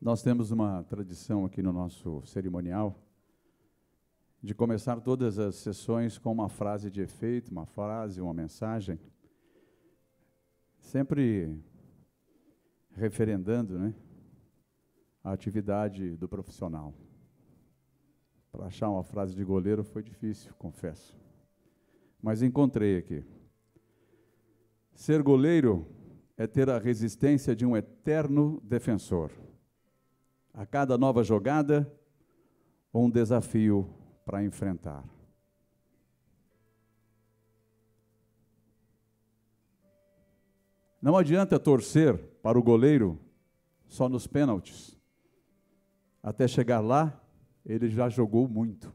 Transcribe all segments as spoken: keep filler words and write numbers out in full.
Nós temos uma tradição aqui no nosso cerimonial de começar todas as sessões com uma frase de efeito, uma frase, uma mensagem, sempre referendando, né, a atividade do profissional. Para achar uma frase de goleiro foi difícil, confesso. Mas encontrei aqui. Ser goleiro é ter a resistência de um eterno defensor. A cada nova jogada, um desafio para enfrentar. Não adianta torcer para o goleiro só nos pênaltis. Até chegar lá, ele já jogou muito.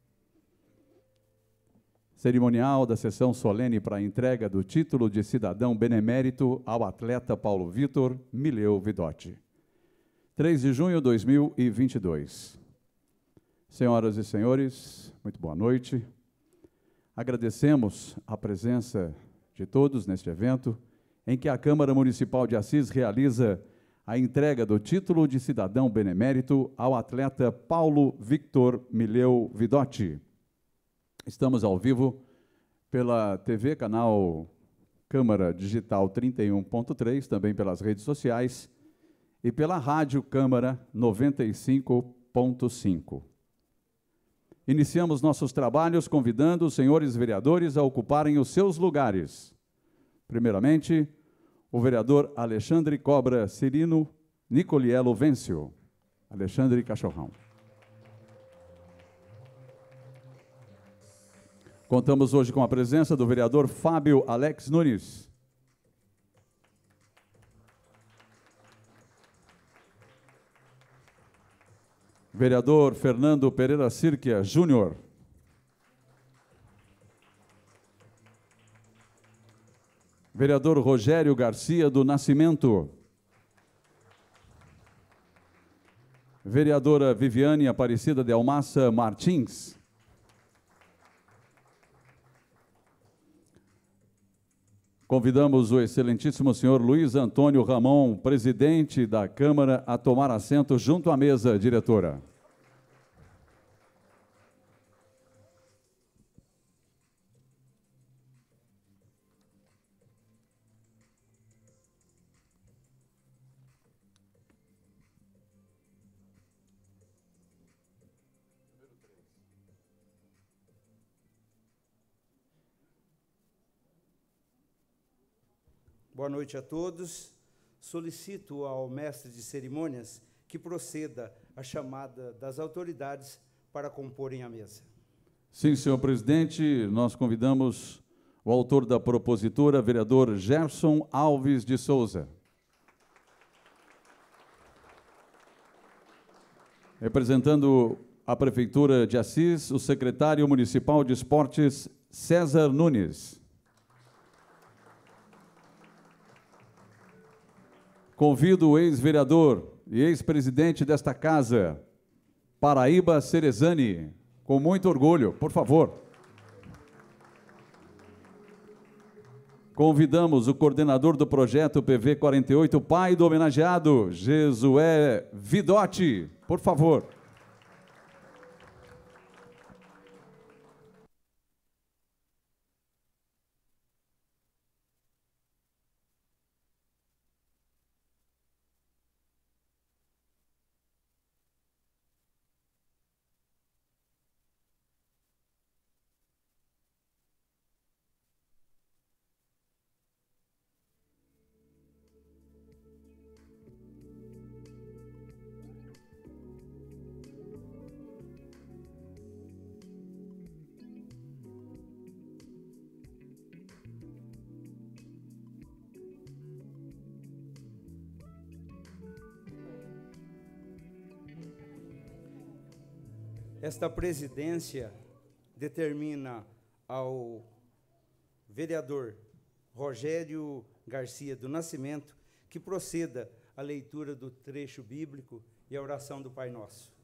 Cerimonial da sessão solene para a entrega do título de cidadão benemérito ao atleta Paulo Vitor Mileu Vidotti. três de junho de dois mil e vinte e dois. Senhoras e senhores, muito boa noite. Agradecemos a presença de todos neste evento, em que a Câmara Municipal de Assis realiza a entrega do título de cidadão benemérito ao atleta Paulo Victor Mileu Vidotti. Estamos ao vivo pela T V, canal Câmara Digital trinta e um ponto três, também pelas redes sociais, e pela Rádio Câmara noventa e cinco ponto cinco. Iniciamos nossos trabalhos convidando os senhores vereadores a ocuparem os seus lugares. Primeiramente, o vereador Alexandre Cobra Cirino Nicoliello Vêncio. Alexandre Cachorrão. Contamos hoje com a presença do vereador Fábio Alex Nunes. Vereador Fernando Pereira Sirquia Júnior. Vereador Rogério Garcia do Nascimento. Vereadora Viviane Aparecida de Almassa Martins. Convidamos o excelentíssimo senhor Luiz Antônio Ramon, presidente da Câmara, a tomar assento junto à mesa, diretora. Boa noite a todos. Solicito ao mestre de cerimônias que proceda à chamada das autoridades para comporem a mesa. Sim, senhor presidente, nós convidamos o autor da propositura, vereador Gerson Alves de Souza. Representando a Prefeitura de Assis, o secretário municipal de esportes, César Nunes. Convido o ex-vereador e ex-presidente desta casa, Paraíba Cerezani, com muito orgulho, por favor. Convidamos o coordenador do projeto P V quarenta e oito, pai do homenageado, Jesué Vidotti, por favor. Esta presidência determina ao vereador Rogério Garcia do Nascimento que proceda à leitura do trecho bíblico e a oração do Pai Nosso.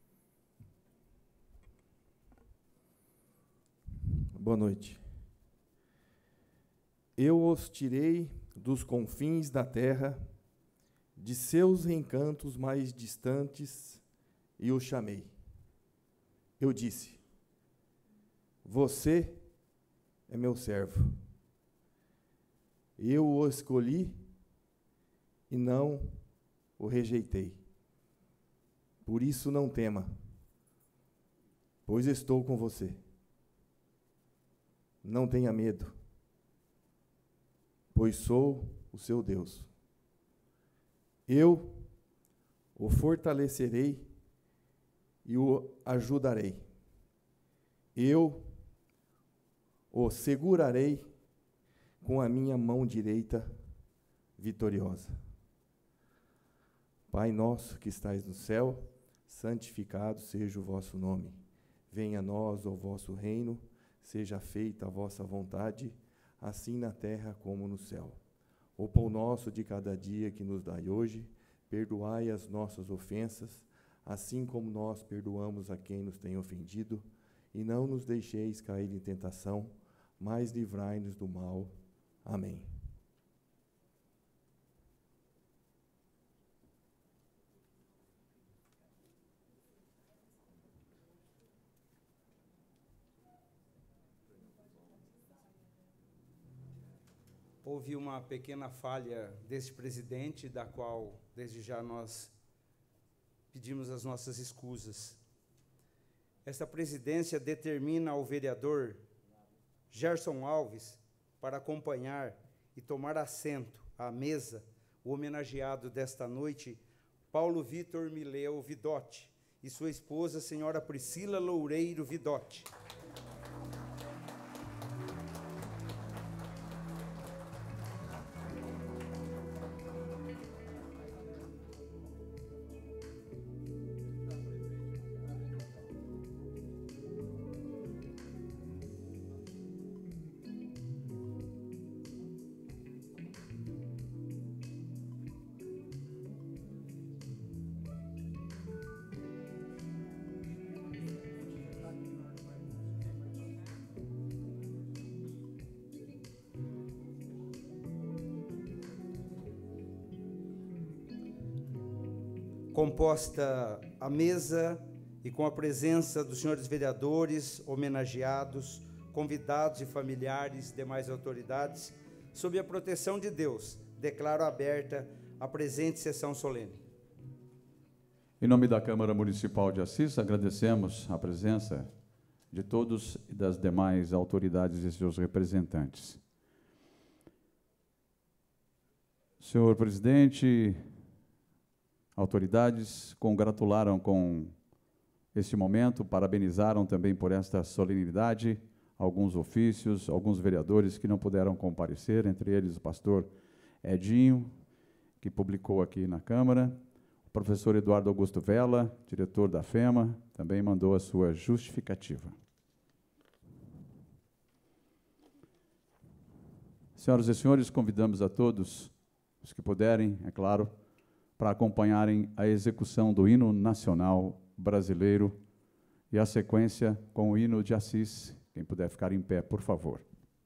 Boa noite. Eu os tirei dos confins da terra, de seus encantos mais distantes, e os chamei. Eu disse: você é meu servo. Eu o escolhi e não o rejeitei. Por isso não tema, pois estou com você. Não tenha medo, pois sou o seu Deus. Eu o fortalecerei e o ajudarei. Eu o segurarei com a minha mão direita vitoriosa. Pai nosso que estais no céu, santificado seja o vosso nome. Venha a nós o vosso reino, seja feita a vossa vontade, assim na terra como no céu. O pão nosso de cada dia que nos dai hoje, perdoai as nossas ofensas, assim como nós perdoamos a quem nos tem ofendido, e não nos deixeis cair em tentação, mas livrai-nos do mal. Amém. Houve uma pequena falha deste presidente, da qual, desde já, nós pedimos as nossas escusas. Esta presidência determina ao vereador Gerson Alves para acompanhar e tomar assento à mesa o homenageado desta noite, Paulo Vitor Mileu Vidotti, e sua esposa, senhora Priscila Loureiro Vidotti. Composta a mesa e com a presença dos senhores vereadores, homenageados, convidados e familiares, demais autoridades, sob a proteção de Deus, declaro aberta a presente sessão solene. Em nome da Câmara Municipal de Assis, agradecemos a presença de todos e das demais autoridades e seus representantes. Senhor presidente, autoridades congratularam com este momento, parabenizaram também por esta solenidade alguns ofícios, alguns vereadores que não puderam comparecer, entre eles o pastor Edinho, que publicou aqui na Câmara, o professor Eduardo Augusto Vela, diretor da FEMA, também mandou a sua justificativa. Senhoras e senhores, convidamos a todos os que puderem, é claro, para acompanharem a execução do hino nacional brasileiro e a sequência com o hino de Assis. Quem puder ficar em pé, por favor.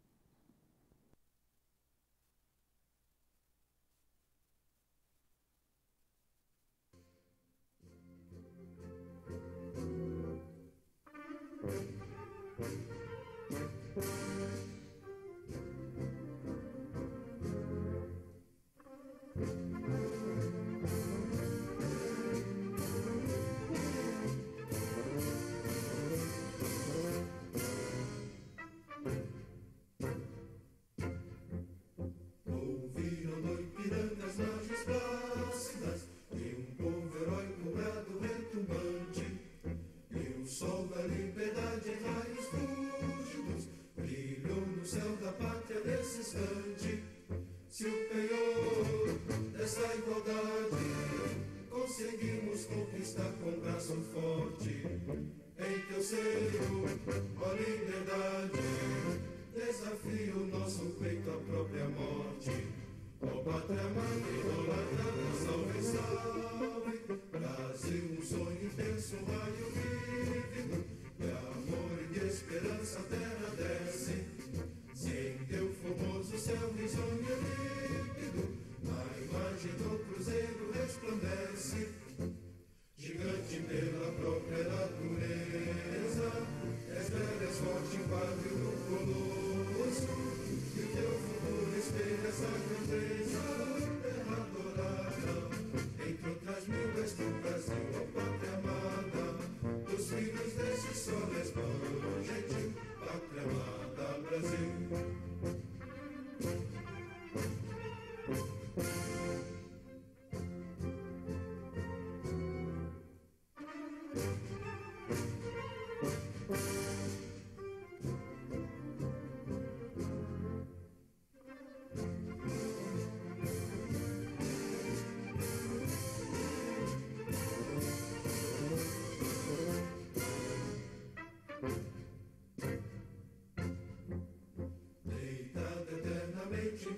Se o penhor dessa igualdade conseguimos conquistar com braço forte, em teu seio, ó liberdade, desafio nosso peito à própria morte. Ó pátria amada, idolatrada, salve, salve, Brasil, um sonho intenso, um raio vívido, de amor e de esperança a terra desce, sem teu formoso céu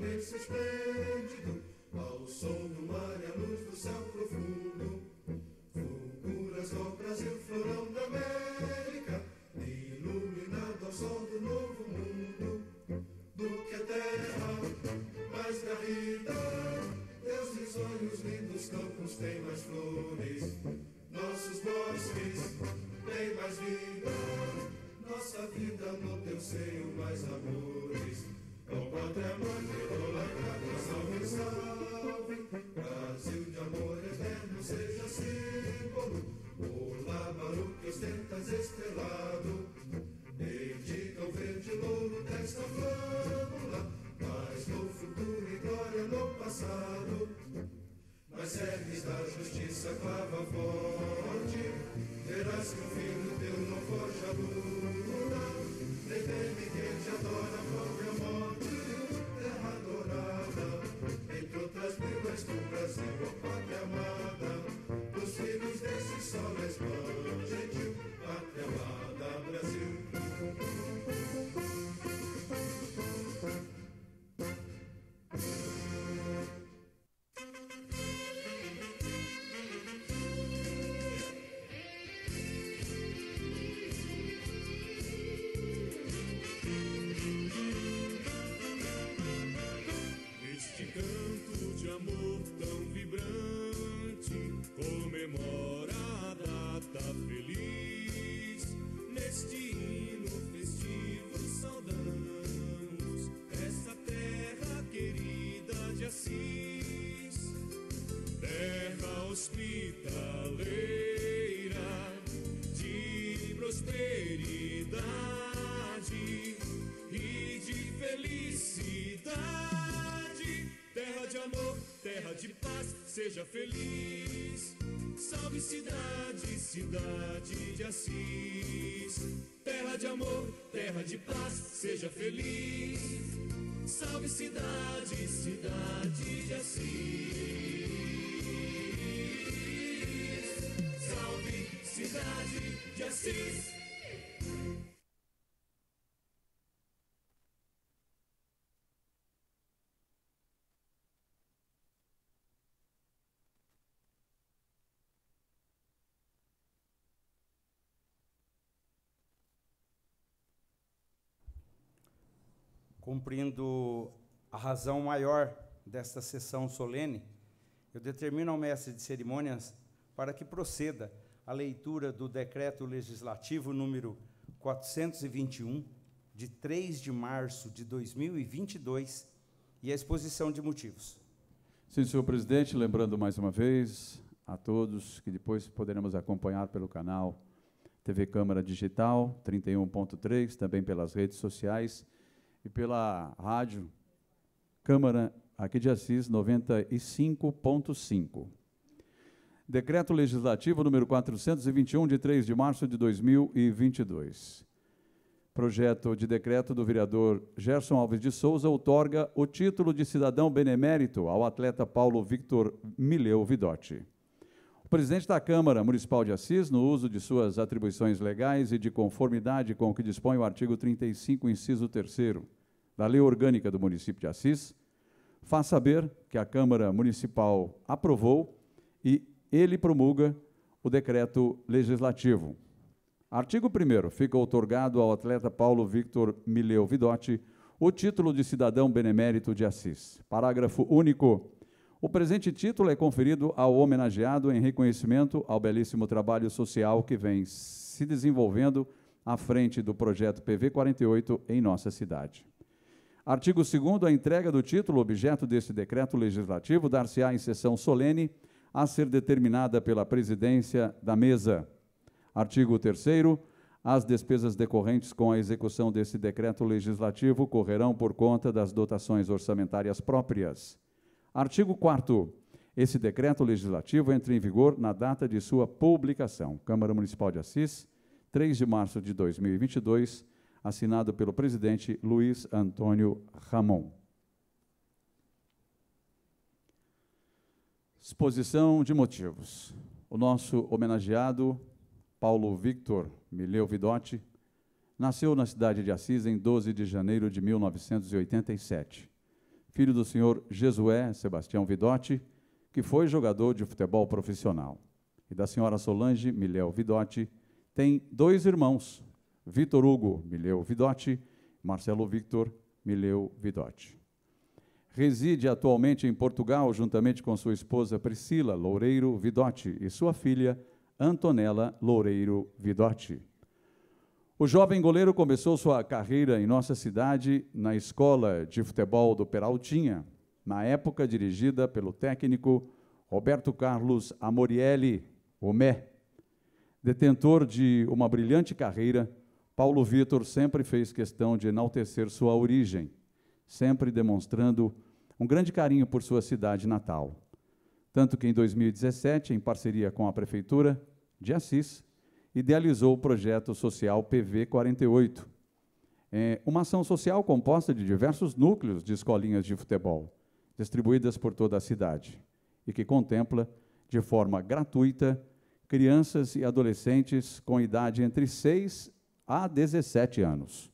imenso esplêndido, ao som do mar e à luz do céu profundo. Fulguras no Brasil, florão da América, iluminado ao sol do novo mundo. Do que a terra mais garrida, teus risonhos lindos campos têm mais flores, nossos bosques têm mais vida, nossa vida no teu seio mais amores. Ó Pátria Mãe, rola cada salve, salve, Brasil de amor eterno seja símbolo, o lábaro que ostentas estrelado, bendiga o verde louro desta flâmula, mas no futuro e glória no passado, nas serres da justiça clava forte, verás que o filho teu não foge à luta, nem teme quem te adora a própria morte. Terra adorada, entre outras mil és tu, Brasil, ó pátria amada, dos filhos desse sol és mãe gentil, pátria amada, Brasil. Este canto de amor tão vibrante comemora a data feliz. Neste hino festivo saudamos essa terra querida de Assis, terra hospitaleira de prosperidade e de felicidade. Terra de amor, terra de paz, seja feliz. Salve cidade, cidade de Assis. Terra de amor, terra de paz, seja feliz. Salve cidade, cidade de Assis. Salve cidade de Assis. Cumprindo a razão maior desta sessão solene, eu determino ao mestre de cerimônias para que proceda a leitura do decreto legislativo número quatrocentos e vinte e um, de três de março de dois mil e vinte e dois, e a exposição de motivos. Sim, senhor presidente, lembrando mais uma vez a todos que depois poderemos acompanhar pelo canal T V Câmara Digital trinta e um ponto três, também pelas redes sociais, e pela rádio Câmara aqui de Assis noventa e cinco ponto cinco. Decreto Legislativo número quatrocentos e vinte e um, de três de março de dois mil e vinte e dois. Projeto de decreto do vereador Gerson Alves de Souza outorga o título de cidadão benemérito ao atleta Paulo Victor Mileu Vidotti. O presidente da Câmara Municipal de Assis, no uso de suas atribuições legais e de conformidade com o que dispõe o artigo trinta e cinco, inciso terceiro, da Lei Orgânica do município de Assis, faz saber que a Câmara Municipal aprovou e ele promulga o decreto legislativo. Artigo primeiro. Fica outorgado ao atleta Paulo Victor Mileu Vidotti o título de cidadão benemérito de Assis. Parágrafo único. O presente título é conferido ao homenageado em reconhecimento ao belíssimo trabalho social que vem se desenvolvendo à frente do projeto P V quarenta e oito em nossa cidade. Artigo segundo. A entrega do título, objeto deste decreto legislativo, dar-se-á em sessão solene a ser determinada pela presidência da mesa. Artigo terceiro. As despesas decorrentes com a execução desse decreto legislativo correrão por conta das dotações orçamentárias próprias. Artigo quarto. Esse decreto legislativo entra em vigor na data de sua publicação. Câmara Municipal de Assis, três de março de dois mil e vinte e dois, assinado pelo presidente Luiz Antônio Ramon. Exposição de motivos. O nosso homenageado, Paulo Victor Mileu Vidotti, nasceu na cidade de Assis em doze de janeiro de mil novecentos e oitenta e sete. filho do senhor Jesué Sebastião Vidotti, que foi jogador de futebol profissional, e da senhora Solange Mileu Vidotti, tem dois irmãos, Vitor Hugo Mileu Vidotti e Marcelo Victor Mileu Vidotti. Reside atualmente em Portugal, juntamente com sua esposa Priscila Loureiro Vidotti e sua filha Antonella Loureiro Vidotti. O jovem goleiro começou sua carreira em nossa cidade na Escola de Futebol do Peraltinha, na época dirigida pelo técnico Roberto Carlos Amorielli, o Mé. Detentor de uma brilhante carreira, Paulo Vitor sempre fez questão de enaltecer sua origem, sempre demonstrando um grande carinho por sua cidade natal. Tanto que em dois mil e dezessete, em parceria com a Prefeitura de Assis, idealizou o projeto social P V quarenta e oito, é uma ação social composta de diversos núcleos de escolinhas de futebol, distribuídas por toda a cidade, e que contempla, de forma gratuita, crianças e adolescentes com idade entre seis a dezessete anos.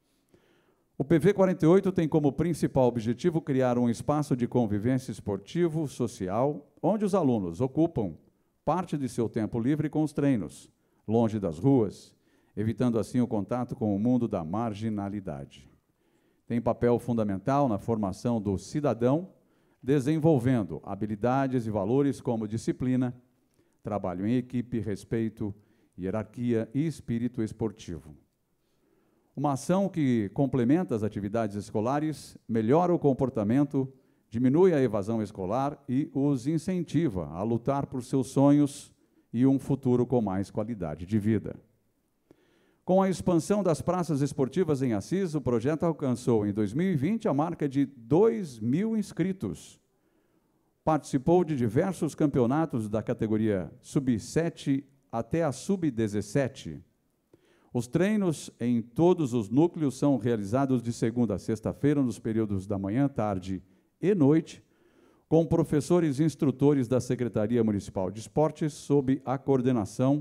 O P V quarenta e oito tem como principal objetivo criar um espaço de convivência esportivo, social, onde os alunos ocupam parte de seu tempo livre com os treinos, longe das ruas, evitando assim o contato com o mundo da marginalidade. Tem papel fundamental na formação do cidadão, desenvolvendo habilidades e valores como disciplina, trabalho em equipe, respeito, hierarquia e espírito esportivo. Uma ação que complementa as atividades escolares, melhora o comportamento, diminui a evasão escolar e os incentiva a lutar por seus sonhos e um futuro com mais qualidade de vida. Com a expansão das praças esportivas em Assis, o projeto alcançou, em dois mil e vinte, a marca de dois mil inscritos. Participou de diversos campeonatos da categoria sub sete até a sub dezessete. Os treinos em todos os núcleos são realizados de segunda a sexta-feira, nos períodos da manhã, tarde e noite, com professores e instrutores da Secretaria Municipal de Esportes, sob a coordenação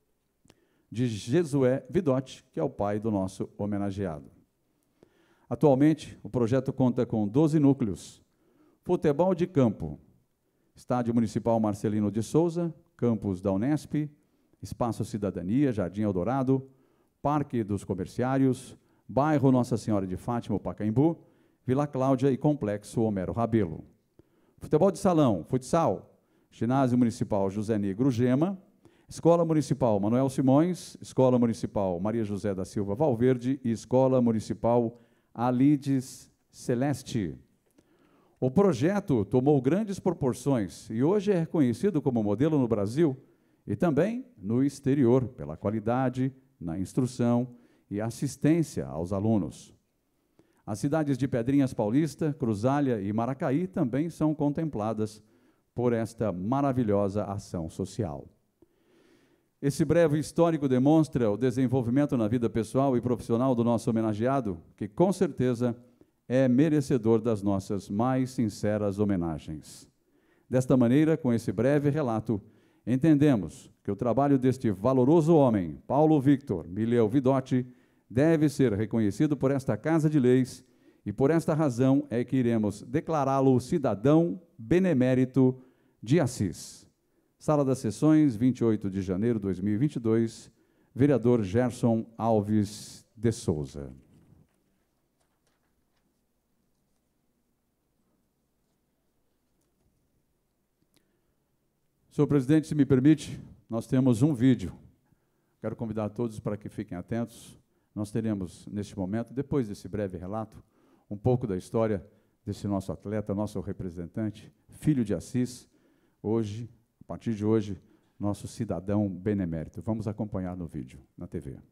de Jesué Vidotti, que é o pai do nosso homenageado. Atualmente, o projeto conta com doze núcleos: futebol de campo, Estádio Municipal Marcelino de Souza, campus da Unesp, Espaço Cidadania, Jardim Eldorado, Parque dos Comerciários, Bairro Nossa Senhora de Fátima, Pacaembu, Vila Cláudia e Complexo Homero Rabelo. Futebol de salão, futsal, Ginásio Municipal José Negro Gema, Escola Municipal Manuel Simões, Escola Municipal Maria José da Silva Valverde e Escola Municipal Alides Celeste. O projeto tomou grandes proporções e hoje é reconhecido como modelo no Brasil e também no exterior, pela qualidade na instrução e assistência aos alunos. As cidades de Pedrinhas Paulista, Cruzália e Maracaí também são contempladas por esta maravilhosa ação social. Esse breve histórico demonstra o desenvolvimento na vida pessoal e profissional do nosso homenageado, que com certeza é merecedor das nossas mais sinceras homenagens. Desta maneira, com esse breve relato, entendemos que o trabalho deste valoroso homem, Paulo Victor Mileu Vidotti, deve ser reconhecido por esta Casa de Leis e por esta razão é que iremos declará-lo cidadão benemérito de Assis. Sala das Sessões, vinte e oito de janeiro de dois mil e vinte e dois, vereador Gerson Alves de Souza. Senhor presidente, se me permite, nós temos um vídeo. Quero convidar todos para que fiquem atentos. Nós teremos, neste momento, depois desse breve relato, um pouco da história desse nosso atleta, nosso representante, filho de Assis, hoje, a partir de hoje, nosso cidadão benemérito. Vamos acompanhar no vídeo, na T V.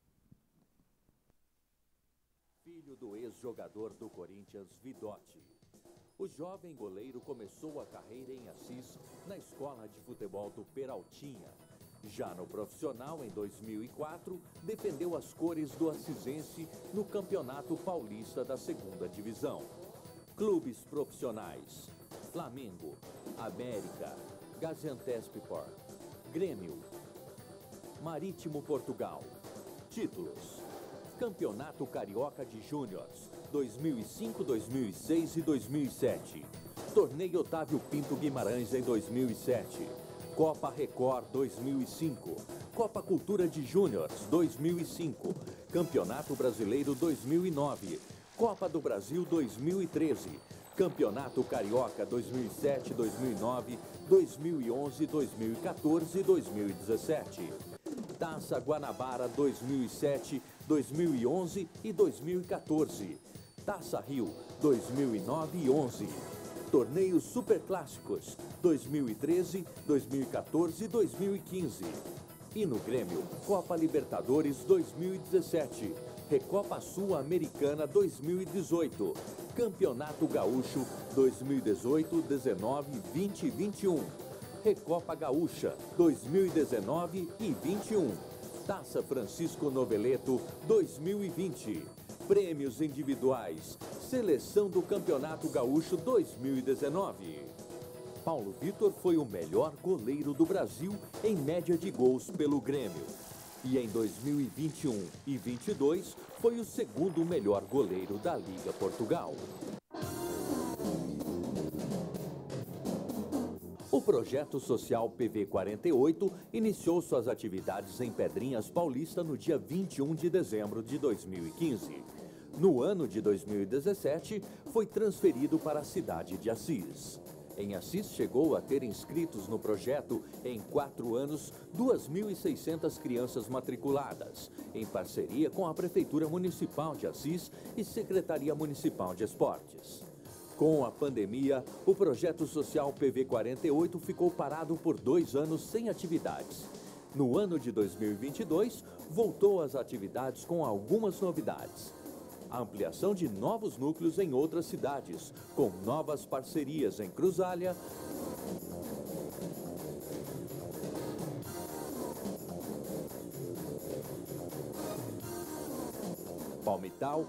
Filho do ex-jogador do Corinthians, Vidotti. O jovem goleiro começou a carreira em Assis, na Escola de Futebol do Peraltinha. Já no profissional, em dois mil e quatro, defendeu as cores do Assisense no Campeonato Paulista da Segunda Divisão. Clubes profissionais: Flamengo, América, Gaziantepspor, Grêmio, Marítimo Portugal. Títulos: Campeonato Carioca de Júniors, dois mil e cinco, dois mil e seis e dois mil e sete. Torneio Otávio Pinto Guimarães em dois mil e sete. Copa Record dois mil e cinco. Copa Cultura de Júniors dois mil e cinco. Campeonato Brasileiro dois mil e nove. Copa do Brasil dois mil e treze. Campeonato Carioca dois mil e sete, dois mil e nove, dois mil e onze, dois mil e quatorze e dois mil e dezessete. Taça Guanabara dois mil e sete, dois mil e onze e dois mil e quatorze. Taça Rio dois mil e nove e onze. Torneios Superclássicos dois mil e treze, dois mil e quatorze e dois mil e quinze. E no Grêmio, Copa Libertadores dois mil e dezessete. Recopa Sul-Americana dois mil e dezoito. Campeonato Gaúcho dois mil e dezoito, dezenove, vinte e vinte e um. Recopa Gaúcha dois mil e dezenove e vinte e um. Taça Francisco Noveleto dois mil e vinte. Prêmios individuais. Seleção do Campeonato Gaúcho dois mil e dezenove. Paulo Vitor foi o melhor goleiro do Brasil em média de gols pelo Grêmio. E em dois mil e vinte e um e vinte e dois foi o segundo melhor goleiro da Liga Portugal. O projeto social P V quarenta e oito iniciou suas atividades em Pedrinhas Paulista no dia vinte e um de dezembro de dois mil e quinze. No ano de dois mil e dezessete, foi transferido para a cidade de Assis. Em Assis, chegou a ter inscritos no projeto, em quatro anos, duas mil e seiscentas crianças matriculadas, em parceria com a Prefeitura Municipal de Assis e Secretaria Municipal de Esportes. Com a pandemia, o projeto social P V quarenta e oito ficou parado por dois anos sem atividades. No ano de dois mil e vinte e dois, voltou às atividades com algumas novidades. A ampliação de novos núcleos em outras cidades, com novas parcerias em Cruzália, Palmital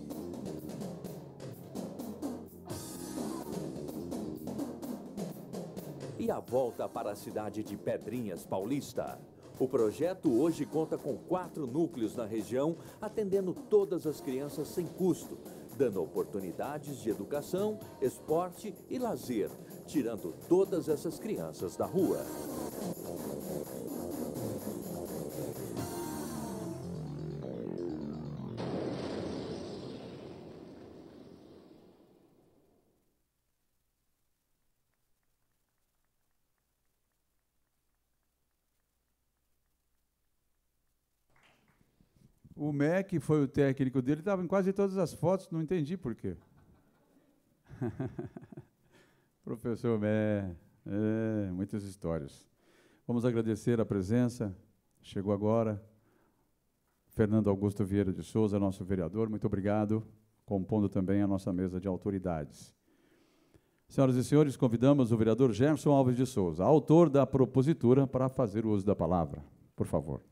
e a volta para a cidade de Pedrinhas Paulista. O projeto hoje conta com quatro núcleos na região, atendendo todas as crianças sem custo, dando oportunidades de educação, esporte e lazer, tirando todas essas crianças da rua. O M E C foi o técnico dele, estava em quase todas as fotos, não entendi por quê. Professor M E C, é, muitas histórias. Vamos agradecer a presença, chegou agora, Fernando Augusto Vieira de Souza, nosso vereador, muito obrigado, compondo também a nossa mesa de autoridades. Senhoras e senhores, convidamos o vereador Gerson Alves de Souza, autor da propositura, para fazer o uso da palavra. Por favor.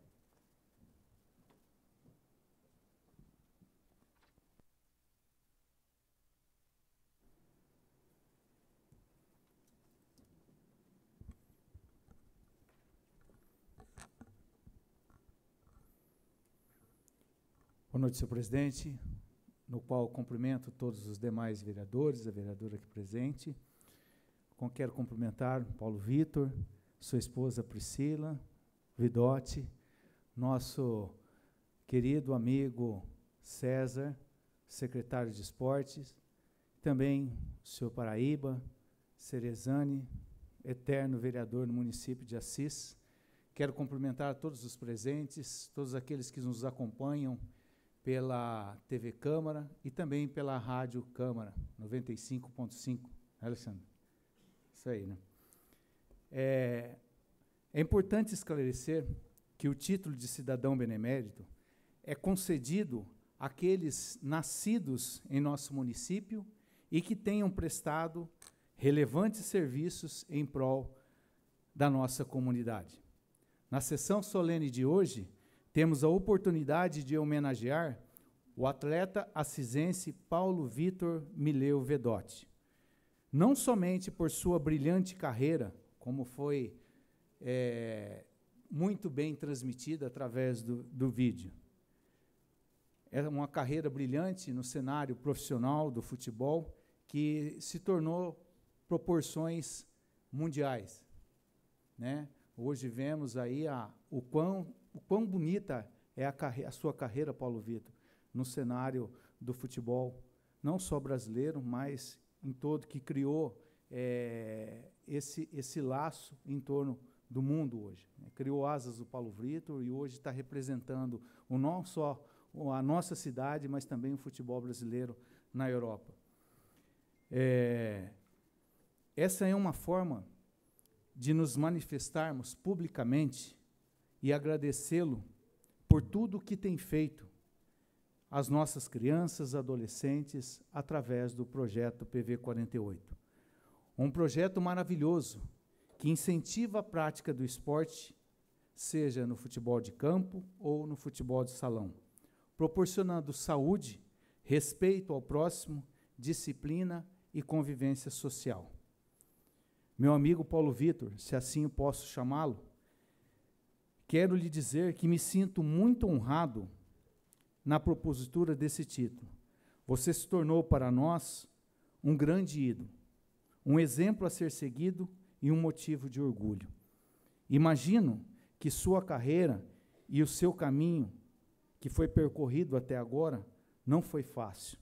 Boa noite, senhor presidente, no qual cumprimento todos os demais vereadores, a vereadora aqui presente. Com quero cumprimentar Paulo Vitor, sua esposa Priscila Vidotti, nosso querido amigo César, secretário de Esportes, também o senhor Paraíba, Cerezane, eterno vereador no município de Assis. Quero cumprimentar todos os presentes, todos aqueles que nos acompanham pela T V Câmara e também pela Rádio Câmara, noventa e cinco ponto cinco, Alexandre? Isso aí, né? É, é importante esclarecer que o título de cidadão benemérito é concedido àqueles nascidos em nosso município e que tenham prestado relevantes serviços em prol da nossa comunidade. Na sessão solene de hoje, temos a oportunidade de homenagear o atleta assisense Paulo Vitor Mileu Vedotti, não somente por sua brilhante carreira, como foi é, muito bem transmitida através do, do vídeo. é uma carreira brilhante no cenário profissional do futebol, que se tornou proporções mundiais, né? Hoje vemos aí a, o, quão, o quão bonita é a, carre, a sua carreira, Paulo Vitor, no cenário do futebol, não só brasileiro, mas em todo, que criou é, esse, esse laço em torno do mundo hoje. Né? Criou asas do Paulo Vitor e hoje está representando o não só a nossa cidade, mas também o futebol brasileiro na Europa. É, essa é uma forma de nos manifestarmos publicamente e agradecê-lo por tudo o que tem feito às nossas crianças, adolescentes, através do projeto P V quarenta e oito. Um projeto maravilhoso que incentiva a prática do esporte, seja no futebol de campo ou no futebol de salão, proporcionando saúde, respeito ao próximo, disciplina e convivência social. Meu amigo Paulo Vitor, se assim eu posso chamá-lo, quero lhe dizer que me sinto muito honrado na propositura desse título. Você se tornou para nós um grande ídolo, um exemplo a ser seguido e um motivo de orgulho. Imagino que sua carreira e o seu caminho, que foi percorrido até agora, não foi fácil,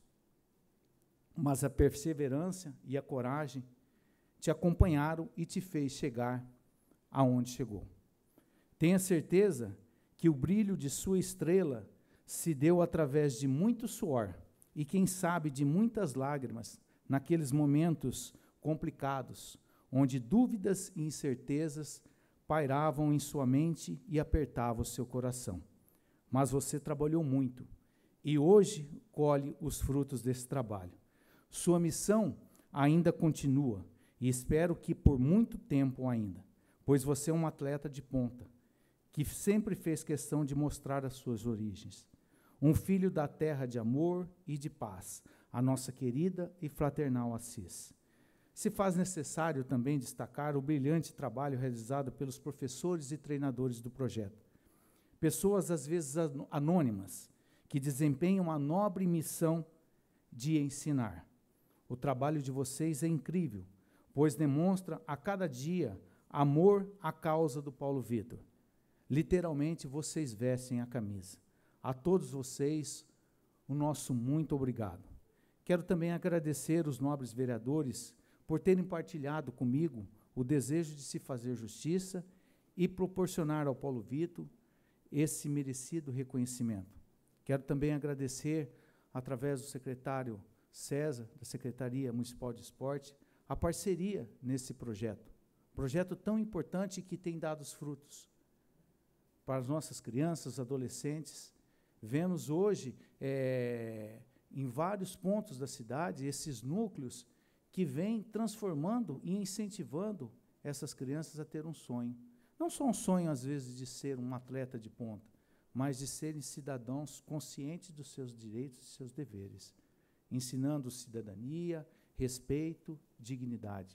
mas a perseverança e a coragem te acompanharam e te fez chegar aonde chegou. Tenha certeza que o brilho de sua estrela se deu através de muito suor e, quem sabe, de muitas lágrimas, naqueles momentos complicados, onde dúvidas e incertezas pairavam em sua mente e apertavam o seu coração. Mas você trabalhou muito e hoje colhe os frutos desse trabalho. Sua missão ainda continua e espero que por muito tempo ainda, pois você é um atleta de ponta, que sempre fez questão de mostrar as suas origens. Um filho da terra de amor e de paz, a nossa querida e fraternal Assis. Se faz necessário também destacar o brilhante trabalho realizado pelos professores e treinadores do projeto. Pessoas, às vezes, anônimas, que desempenham a nobre missão de ensinar. O trabalho de vocês é incrível, pois demonstra a cada dia amor à causa do Paulo Vitor. Literalmente, vocês vestem a camisa. A todos vocês, o nosso muito obrigado. Quero também agradecer os nobres vereadores por terem partilhado comigo o desejo de se fazer justiça e proporcionar ao Paulo Vitor esse merecido reconhecimento. Quero também agradecer, através do secretário César, da Secretaria Municipal de Esporte, a parceria nesse projeto. Projeto tão importante que tem dado os frutos para as nossas crianças, adolescentes. Vemos hoje, é, em vários pontos da cidade, esses núcleos que vêm transformando e incentivando essas crianças a ter um sonho. Não só um sonho, às vezes, de ser um atleta de ponta, mas de serem cidadãos conscientes dos seus direitos e seus deveres, ensinando cidadania, respeito, dignidade.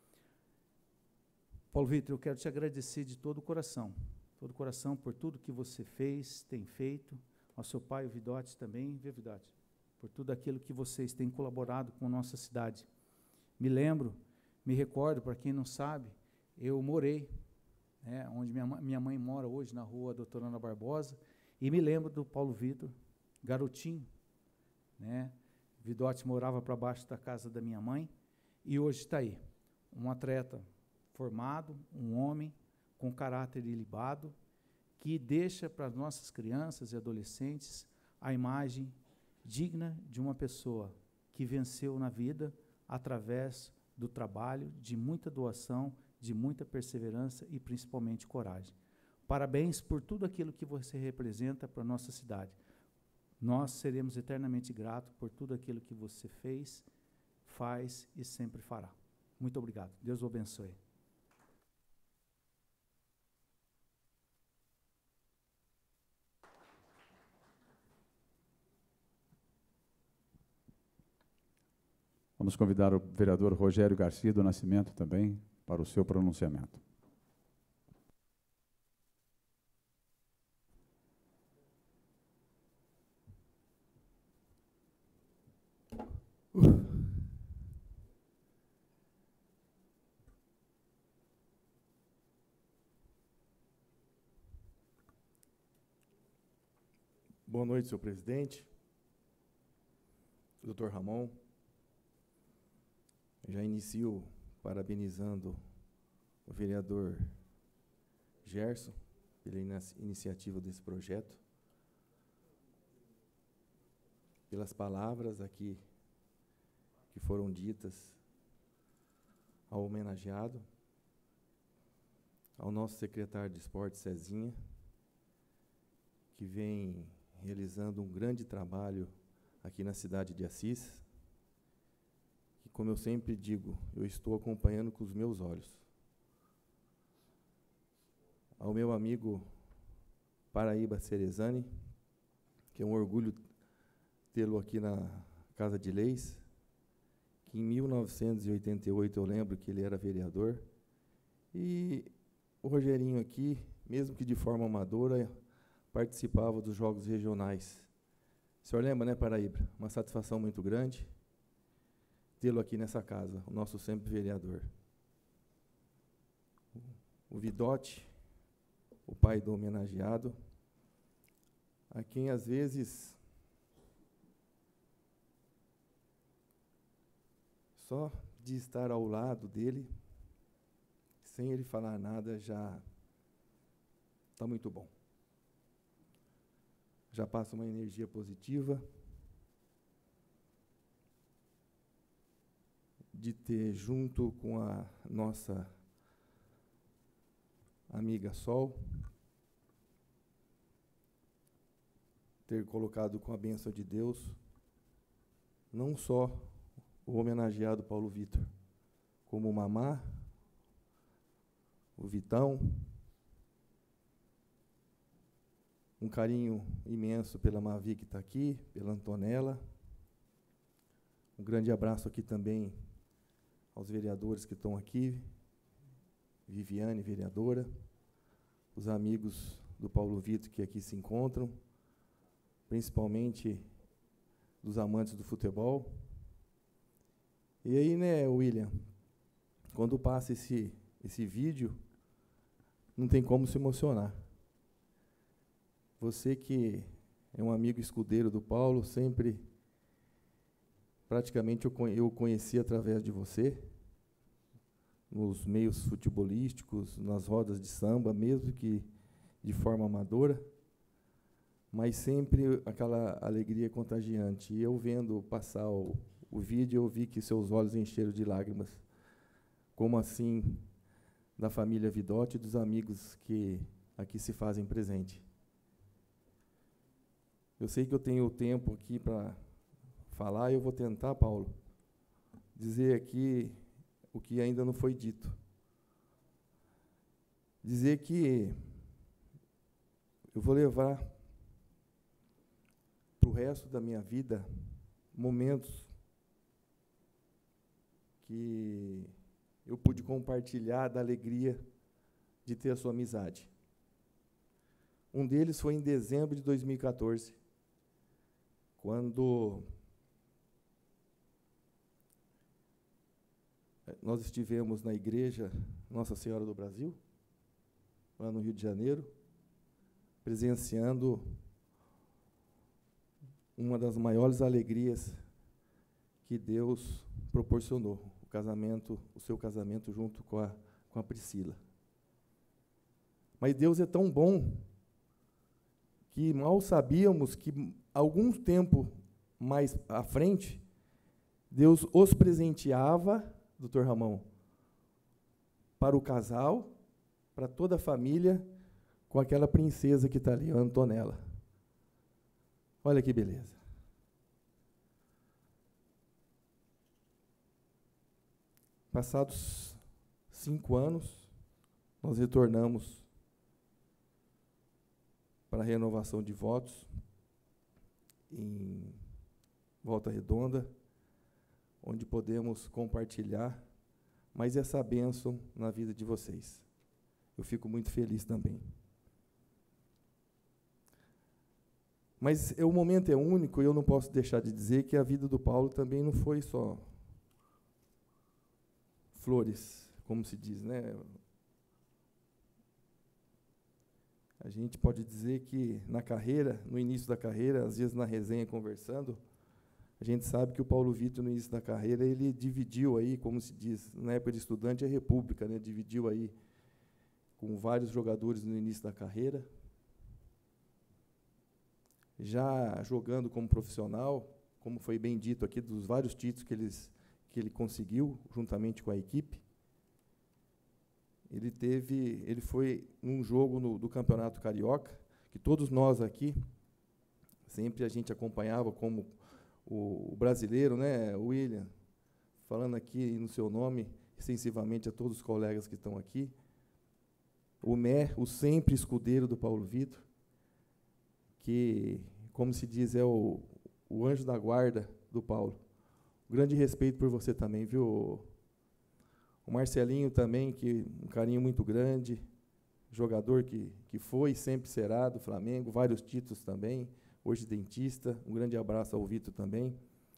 Paulo Vitor, eu quero te agradecer de todo o coração, todo o coração por tudo que você fez, tem feito, ao seu pai, o Vidotti, também, viu, Vidotti? Por tudo aquilo que vocês têm colaborado com a nossa cidade. Me lembro, me recordo, para quem não sabe, eu morei, né, onde minha, minha mãe mora hoje, na rua Doutora Ana Barbosa, e me lembro do Paulo Vitor, garotinho, né? Vidotti morava para baixo da casa da minha mãe, e hoje está aí, um atleta formado, um homem com caráter ilibado, que deixa para as nossas crianças e adolescentes a imagem digna de uma pessoa que venceu na vida através do trabalho, de muita doação, de muita perseverança e principalmente coragem. Parabéns por tudo aquilo que você representa para a nossa cidade. Nós seremos eternamente gratos por tudo aquilo que você fez, faz e sempre fará. Muito obrigado. Deus o abençoe. Vamos convidar o vereador Rogério Garcia do Nascimento também para o seu pronunciamento. Boa noite, senhor presidente, doutor Ramon. Já inicio parabenizando o vereador Gerson pela iniciativa desse projeto, pelas palavras aqui que foram ditas ao homenageado, ao nosso secretário de esporte, Cezinha, que vem realizando um grande trabalho aqui na cidade de Assis, e, como eu sempre digo, eu estou acompanhando com os meus olhos. Ao meu amigo Paraíba Cerezani, que é um orgulho tê-lo aqui na Casa de Leis, que em mil novecentos e oitenta e oito eu lembro que ele era vereador, e o Rogerinho aqui, mesmo que de forma amadora, participava dos jogos regionais. O senhor lembra, né, Paraíba? Uma satisfação muito grande tê-lo aqui nessa casa, o nosso sempre vereador. O Vidotti, o pai do homenageado, a quem às vezes só de estar ao lado dele, sem ele falar nada, já está muito bom. Já passa uma energia positiva de ter, junto com a nossa amiga Sol, ter colocado com a bênção de Deus, não só o homenageado Paulo Vitor, como o Mamá, o Vitão, um carinho imenso pela Mavi que está aqui, pela Antonella, um grande abraço aqui também aos vereadores que estão aqui, Viviane, vereadora, os amigos do Paulo Vitor que aqui se encontram, principalmente dos amantes do futebol. E aí, né, William, quando passa esse, esse vídeo, não tem como se emocionar. Você que é um amigo escudeiro do Paulo, sempre, praticamente, eu, eu conheci através de você, nos meios futebolísticos, nas rodas de samba, mesmo que de forma amadora, mas sempre aquela alegria contagiante. E eu, vendo passar o, o vídeo, eu vi que seus olhos encheram de lágrimas. Como assim, da família Vidotti e dos amigos que aqui se fazem presente. Eu sei que eu tenho tempo aqui para falar, e eu vou tentar, Paulo, dizer aqui o que ainda não foi dito. Dizer que eu vou levar para o resto da minha vida momentos que eu pude compartilhar da alegria de ter a sua amizade. Um deles foi em dezembro de dois mil e quatorze, quando nós estivemos na igreja Nossa Senhora do Brasil, lá no Rio de Janeiro, presenciando uma das maiores alegrias que Deus proporcionou, o casamento, o seu casamento junto com a, com a Priscila. Mas Deus é tão bom que mal sabíamos que, algum tempo mais à frente, Deus os presenteava, doutor Ramon, para o casal, para toda a família, com aquela princesa que está ali, a Antonella. Olha que beleza. Passados cinco anos, nós retornamos para a renovação de votos em Volta Redonda, onde podemos compartilhar mais essa bênção na vida de vocês. Eu fico muito feliz também. Mas o momento é único, e eu não posso deixar de dizer que a vida do Paulo também não foi só flores, como se diz, né? A gente pode dizer que na carreira, no início da carreira, às vezes na resenha conversando, a gente sabe que o Paulo Vitor, no início da carreira, ele dividiu aí, como se diz, na época de estudante, é república, né? Dividiu aí com vários jogadores no início da carreira. Já jogando como profissional, como foi bem dito aqui, dos vários títulos que, eles, que ele conseguiu, juntamente com a equipe, ele teve, ele foi num jogo no, do Campeonato Carioca, que todos nós aqui, sempre a gente acompanhava como o, o brasileiro, né, William, falando aqui no seu nome, extensivamente a todos os colegas que estão aqui, o Mé, o sempre escudeiro do Paulo Vitor, que, como se diz, é o, o anjo da guarda do Paulo. Grande respeito por você também, viu? O Marcelinho também, que um carinho muito grande, jogador que, que foi e sempre será do Flamengo, vários títulos também, hoje dentista. Um grande abraço ao Vitor também.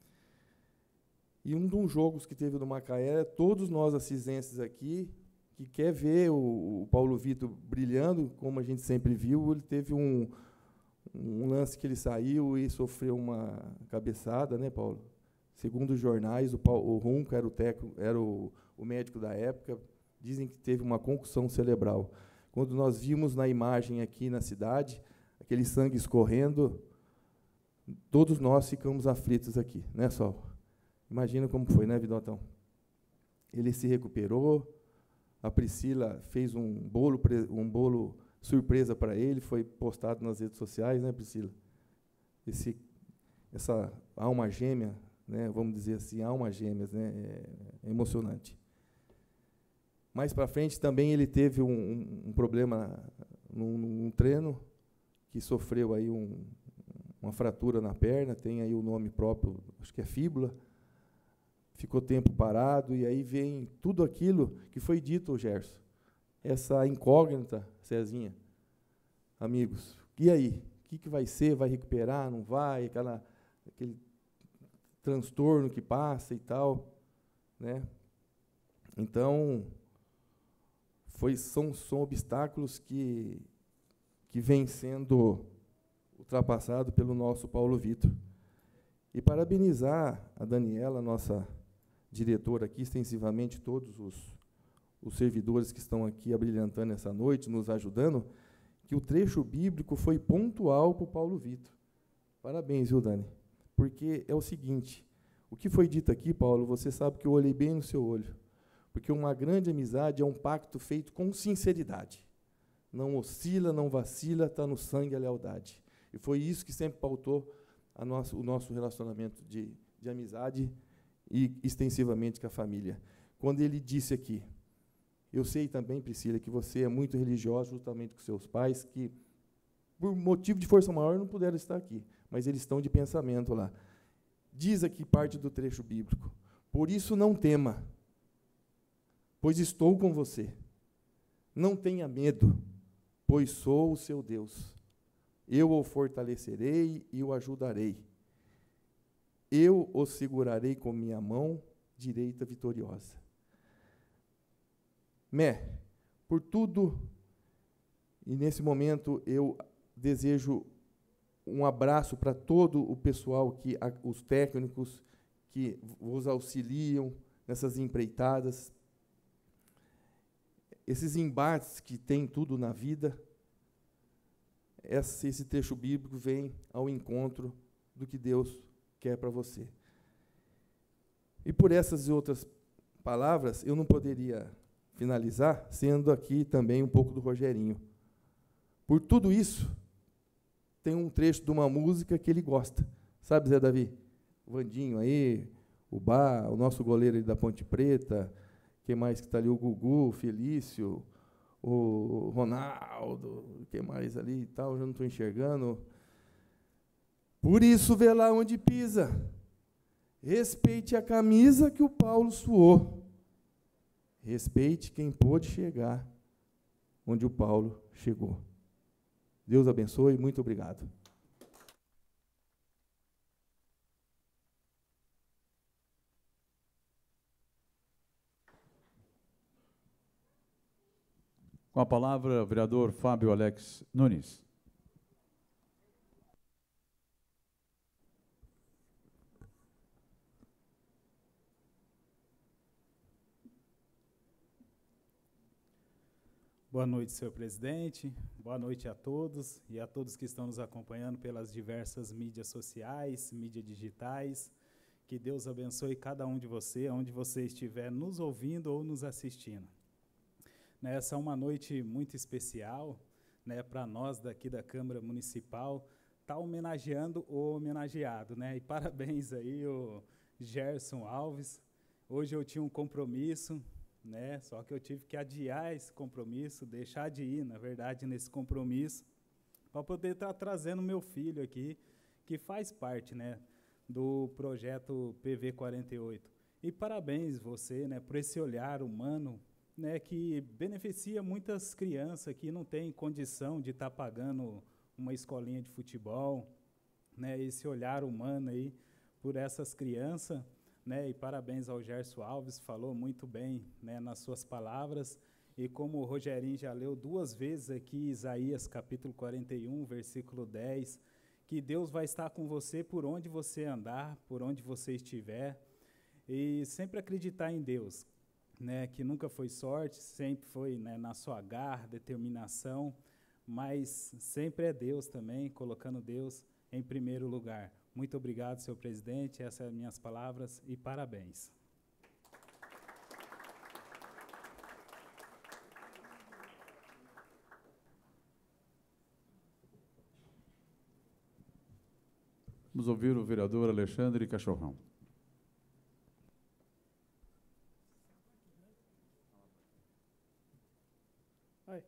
E um dos jogos que teve no Macaé, todos nós assisenses aqui, que quer ver o, o Paulo Vitor brilhando, como a gente sempre viu, ele teve um, um lance que ele saiu e sofreu uma cabeçada, né, Paulo? Segundo os jornais, o, Paulo, o Runco era o técnico, era o, o médico da época, dizem que teve uma concussão cerebral. Quando nós vimos na imagem aqui na cidade, aquele sangue escorrendo, todos nós ficamos aflitos aqui, né, Sol? Imagina como foi, né, Vidotão? Ele se recuperou, a Priscila fez um bolo, um bolo surpresa para ele, foi postado nas redes sociais, né, Priscila? Esse, essa alma gêmea, né, vamos dizer assim, alma gêmeas, né, é, é emocionante. Mais para frente também ele teve um, um, um problema num, num treino, que sofreu aí um, uma fratura na perna, tem aí o nome próprio, acho que é fíbula, ficou tempo parado, e aí vem tudo aquilo que foi dito, Gerson, essa incógnita, Cezinha, amigos, e aí? O que, que vai ser? Vai recuperar? Não vai? Aquela, aquele transtorno que passa e tal, né? Então, foi, são, são obstáculos que, que vêm sendo ultrapassados pelo nosso Paulo Vitor. E parabenizar a Daniela, nossa diretora aqui, extensivamente todos os, os servidores que estão aqui abrilhantando essa noite, nos ajudando, que o trecho bíblico foi pontual para o Paulo Vitor. Parabéns, viu, Dani? Porque é o seguinte, o que foi dito aqui, Paulo, você sabe que eu olhei bem no seu olho, porque uma grande amizade é um pacto feito com sinceridade. Não oscila, não vacila, está no sangue a lealdade. E foi isso que sempre pautou a nosso, o nosso relacionamento de, de amizade e, extensivamente, com a família. Quando ele disse aqui, eu sei também, Priscila, que você é muito religiosa, justamente com seus pais, que, por motivo de força maior, não puderam estar aqui, mas eles estão de pensamento lá. Diz aqui parte do trecho bíblico, por isso não tema, pois estou com você. Não tenha medo, pois sou o seu Deus. Eu o fortalecerei e o ajudarei. Eu o segurarei com minha mão direita vitoriosa. Mé, por tudo, e nesse momento eu desejo um abraço para todo o pessoal, que, a, os técnicos que vos auxiliam nessas empreitadas, esses embates que tem tudo na vida. Esse, esse trecho bíblico vem ao encontro do que Deus quer para você. E por essas e outras palavras, eu não poderia finalizar sendo aqui também um pouco do Rogerinho. Por tudo isso, tem um trecho de uma música que ele gosta. Sabe, Zé Davi? O Vandinho aí, o Bá, o nosso goleiro aí da Ponte Preta, quem mais que está ali? O Gugu, o Felício, o Ronaldo, o que mais ali e tal, eu já não estou enxergando. Por isso, vê lá onde pisa. Respeite a camisa que o Paulo suou. Respeite quem pôde chegar onde o Paulo chegou. Deus abençoe, muito obrigado. Com a palavra, o vereador Fábio Alex Nunes. Boa noite, senhor presidente. Boa noite a todos e a todos que estão nos acompanhando pelas diversas mídias sociais, mídias digitais. Que Deus abençoe cada um de vocês, onde você estiver nos ouvindo ou nos assistindo. Essa é uma noite muito especial, né, para nós daqui da Câmara Municipal, tá homenageando o homenageado, né? E parabéns aí, o Gerson Alves. Hoje eu tinha um compromisso, né? Só que eu tive que adiar esse compromisso, deixar de ir, na verdade, nesse compromisso, para poder estar trazendo meu filho aqui, que faz parte, né, do projeto P V quarenta e oito. E parabéns você, né, por esse olhar humano, né, que beneficia muitas crianças que não têm condição de estar pagando uma escolinha de futebol, né, esse olhar humano aí por essas crianças. Né, e parabéns ao Gerson Alves, falou muito bem, né, nas suas palavras, e como o Rogerinho já leu duas vezes aqui, Isaías capítulo quarenta e um, versículo dez, que Deus vai estar com você por onde você andar, por onde você estiver, e sempre acreditar em Deus, né, que nunca foi sorte, sempre foi, né, na sua garra, determinação, mas sempre é Deus também, colocando Deus em primeiro lugar. Muito obrigado, senhor presidente. Essas são as minhas palavras e parabéns. Vamos ouvir o vereador Alexandre Cachorrão. Oi.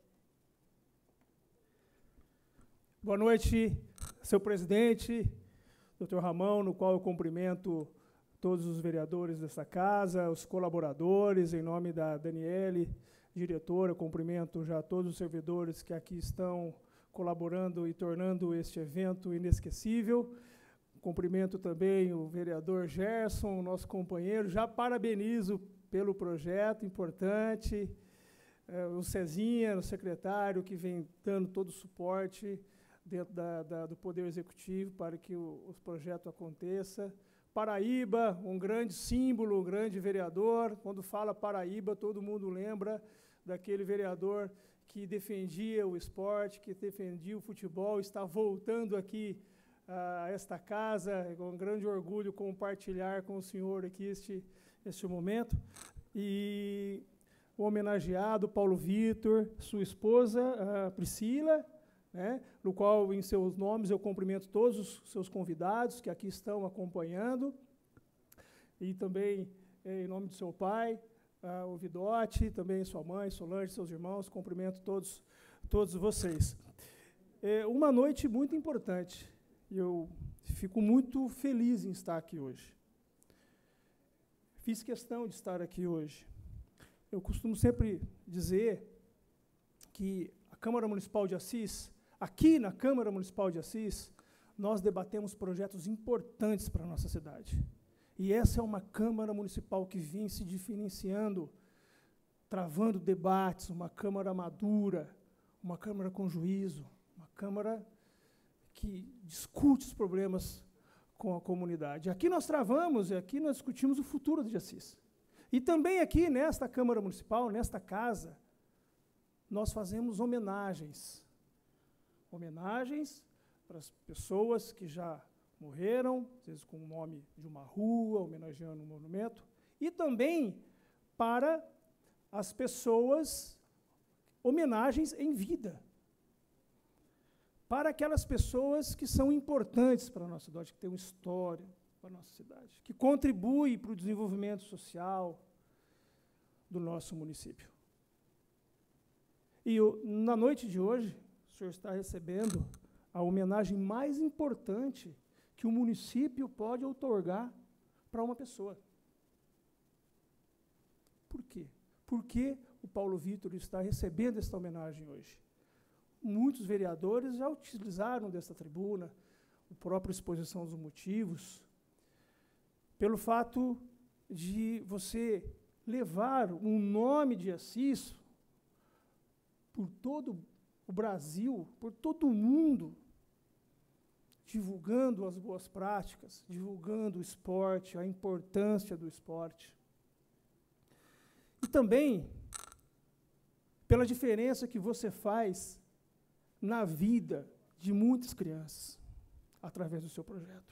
Boa noite, senhor presidente, doutor Ramão, no qual eu cumprimento todos os vereadores dessa casa, os colaboradores, em nome da Daniele, diretora, cumprimento já todos os servidores que aqui estão colaborando e tornando este evento inesquecível. Cumprimento também o vereador Gerson, nosso companheiro, já parabenizo pelo projeto importante, eh, o Cezinha, o secretário, que vem dando todo o suporte dentro da, da, do Poder Executivo para que o, o projeto aconteça. Paraíba, um grande símbolo, um grande vereador. Quando fala Paraíba, todo mundo lembra daquele vereador que defendia o esporte, que defendia o futebol, está voltando aqui a esta casa, é com grande orgulho compartilhar com o senhor aqui este, este momento. E o homenageado, Paulo Vitor, sua esposa, a Priscila, né, no qual, em seus nomes, eu cumprimento todos os seus convidados que aqui estão acompanhando, e também, em nome do seu pai, ah, o Vidotti, também sua mãe, Solange, seus irmãos, cumprimento todos, todos vocês. É uma noite muito importante, e eu fico muito feliz em estar aqui hoje. Fiz questão de estar aqui hoje. Eu costumo sempre dizer que a Câmara Municipal de Assis, aqui na Câmara Municipal de Assis, nós debatemos projetos importantes para a nossa cidade. E essa é uma Câmara Municipal que vem se diferenciando, travando debates, uma Câmara madura, uma Câmara com juízo, uma Câmara que discute os problemas com a comunidade. Aqui nós travamos, e aqui nós discutimos o futuro de Assis. E também aqui, nesta Câmara Municipal, nesta casa, nós fazemos homenagens. Homenagens para as pessoas que já morreram, às vezes com o nome de uma rua, homenageando um monumento, e também para as pessoas, homenagens em vida. Para aquelas pessoas que são importantes para a nossa cidade, que têm uma história para a nossa cidade, que contribuem para o desenvolvimento social do nosso município. E eu, na noite de hoje, o senhor está recebendo a homenagem mais importante que o município pode outorgar para uma pessoa. Por quê? Por que o Paulo Vitor está recebendo esta homenagem hoje? Muitos vereadores já utilizaram desta tribuna, a própria exposição dos motivos, pelo fato de você levar um nome de Assis por todo o Brasil, por todo o mundo, divulgando as boas práticas, divulgando o esporte, a importância do esporte. E também pela diferença que você faz na vida de muitas crianças, através do seu projeto.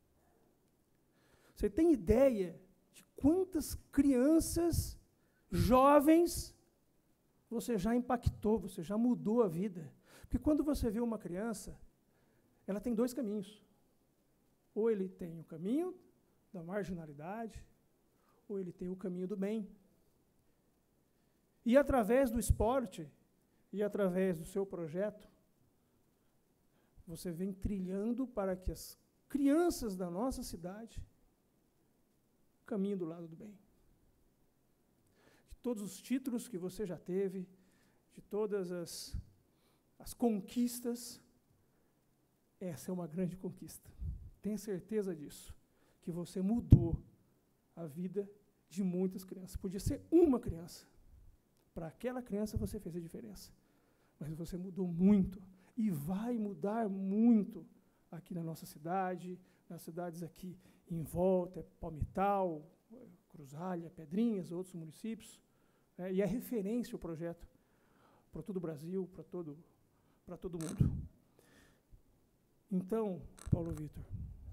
Você tem ideia de quantas crianças, jovens, você já impactou, você já mudou a vida? Porque quando você vê uma criança, ela tem dois caminhos. Ou ele tem o caminho da marginalidade, ou ele tem o caminho do bem. E através do esporte, e através do seu projeto, você vem trilhando para que as crianças da nossa cidade caminhem do lado do bem. De todos os títulos que você já teve, de todas as, as conquistas, essa é uma grande conquista. Tenha certeza disso, que você mudou a vida de muitas crianças. Podia ser uma criança. Para aquela criança você fez a diferença. Mas você mudou muito. E vai mudar muito aqui na nossa cidade, nas cidades aqui em volta, Palmital, Cruzalha, Pedrinhas, outros municípios. É, e é referência o projeto para todo o Brasil, para todo, para todo mundo. Então, Paulo Vitor,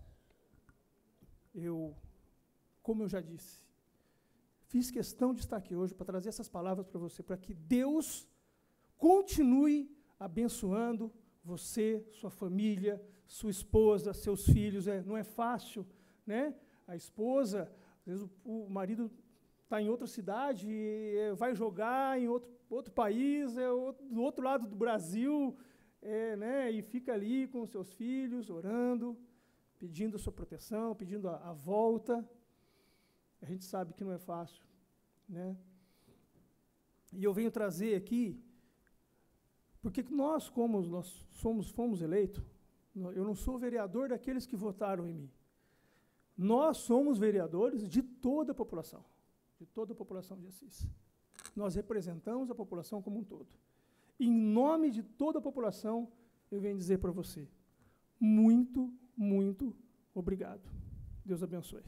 eu, como eu já disse, fiz questão de estar aqui hoje para trazer essas palavras para você, para que Deus continue abençoando você, sua família, sua esposa, seus filhos. É, não é fácil, né? A esposa, às vezes o, o marido está em outra cidade, é, vai jogar em outro, outro país, é outro, do outro lado do Brasil, é, né? E fica ali com os seus filhos, orando, pedindo a sua proteção, pedindo a, a volta. A gente sabe que não é fácil, né? E eu venho trazer aqui, porque nós, como nós somos, fomos eleitos, eu não sou vereador daqueles que votaram em mim. Nós somos vereadores de toda a população, de toda a população de Assis. Nós representamos a população como um todo. Em nome de toda a população, eu venho dizer para você, muito, muito obrigado. Deus abençoe.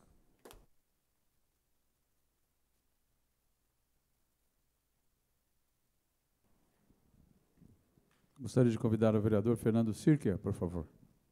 Gostaria de convidar o vereador Fernando Sirkia, por favor.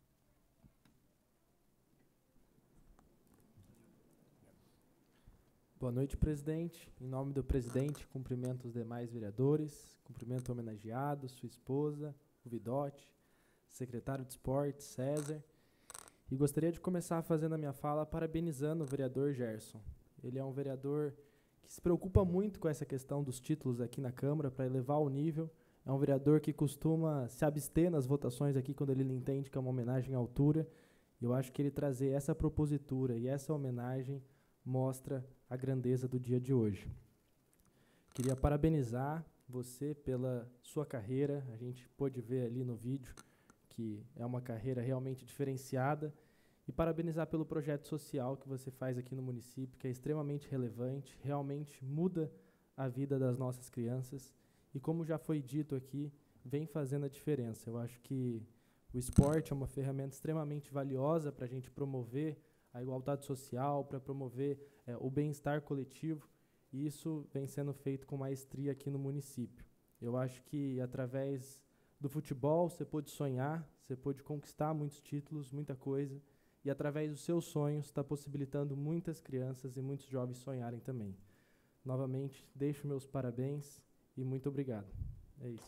Boa noite, presidente. Em nome do presidente, cumprimento os demais vereadores, cumprimento o homenageado, sua esposa, o Vidotti, secretário de esportes, César. E gostaria de começar fazendo a minha fala parabenizando o vereador Gerson. Ele é um vereador que se preocupa muito com essa questão dos títulos aqui na Câmara para elevar o nível. É um vereador que costuma se abster nas votações aqui quando ele entende que é uma homenagem à altura. E eu acho que ele trazer essa propositura e essa homenagem mostra a grandeza do dia de hoje. Queria parabenizar você pela sua carreira. A gente pôde ver ali no vídeo que é uma carreira realmente diferenciada. E parabenizar pelo projeto social que você faz aqui no município, que é extremamente relevante, realmente muda a vida das nossas crianças. E como já foi dito aqui, vem fazendo a diferença. Eu acho que o esporte é uma ferramenta extremamente valiosa para a gente promover a igualdade social, para promover é, o bem-estar coletivo, e isso vem sendo feito com maestria aqui no município. Eu acho que, através do futebol, você pôde sonhar, você pôde conquistar muitos títulos, muita coisa, e, através dos seus sonhos, está possibilitando muitas crianças e muitos jovens sonharem também. Novamente, deixo meus parabéns e muito obrigado. É isso.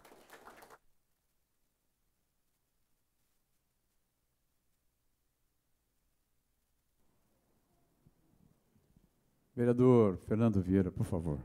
Vereador Fernando Vieira, por favor.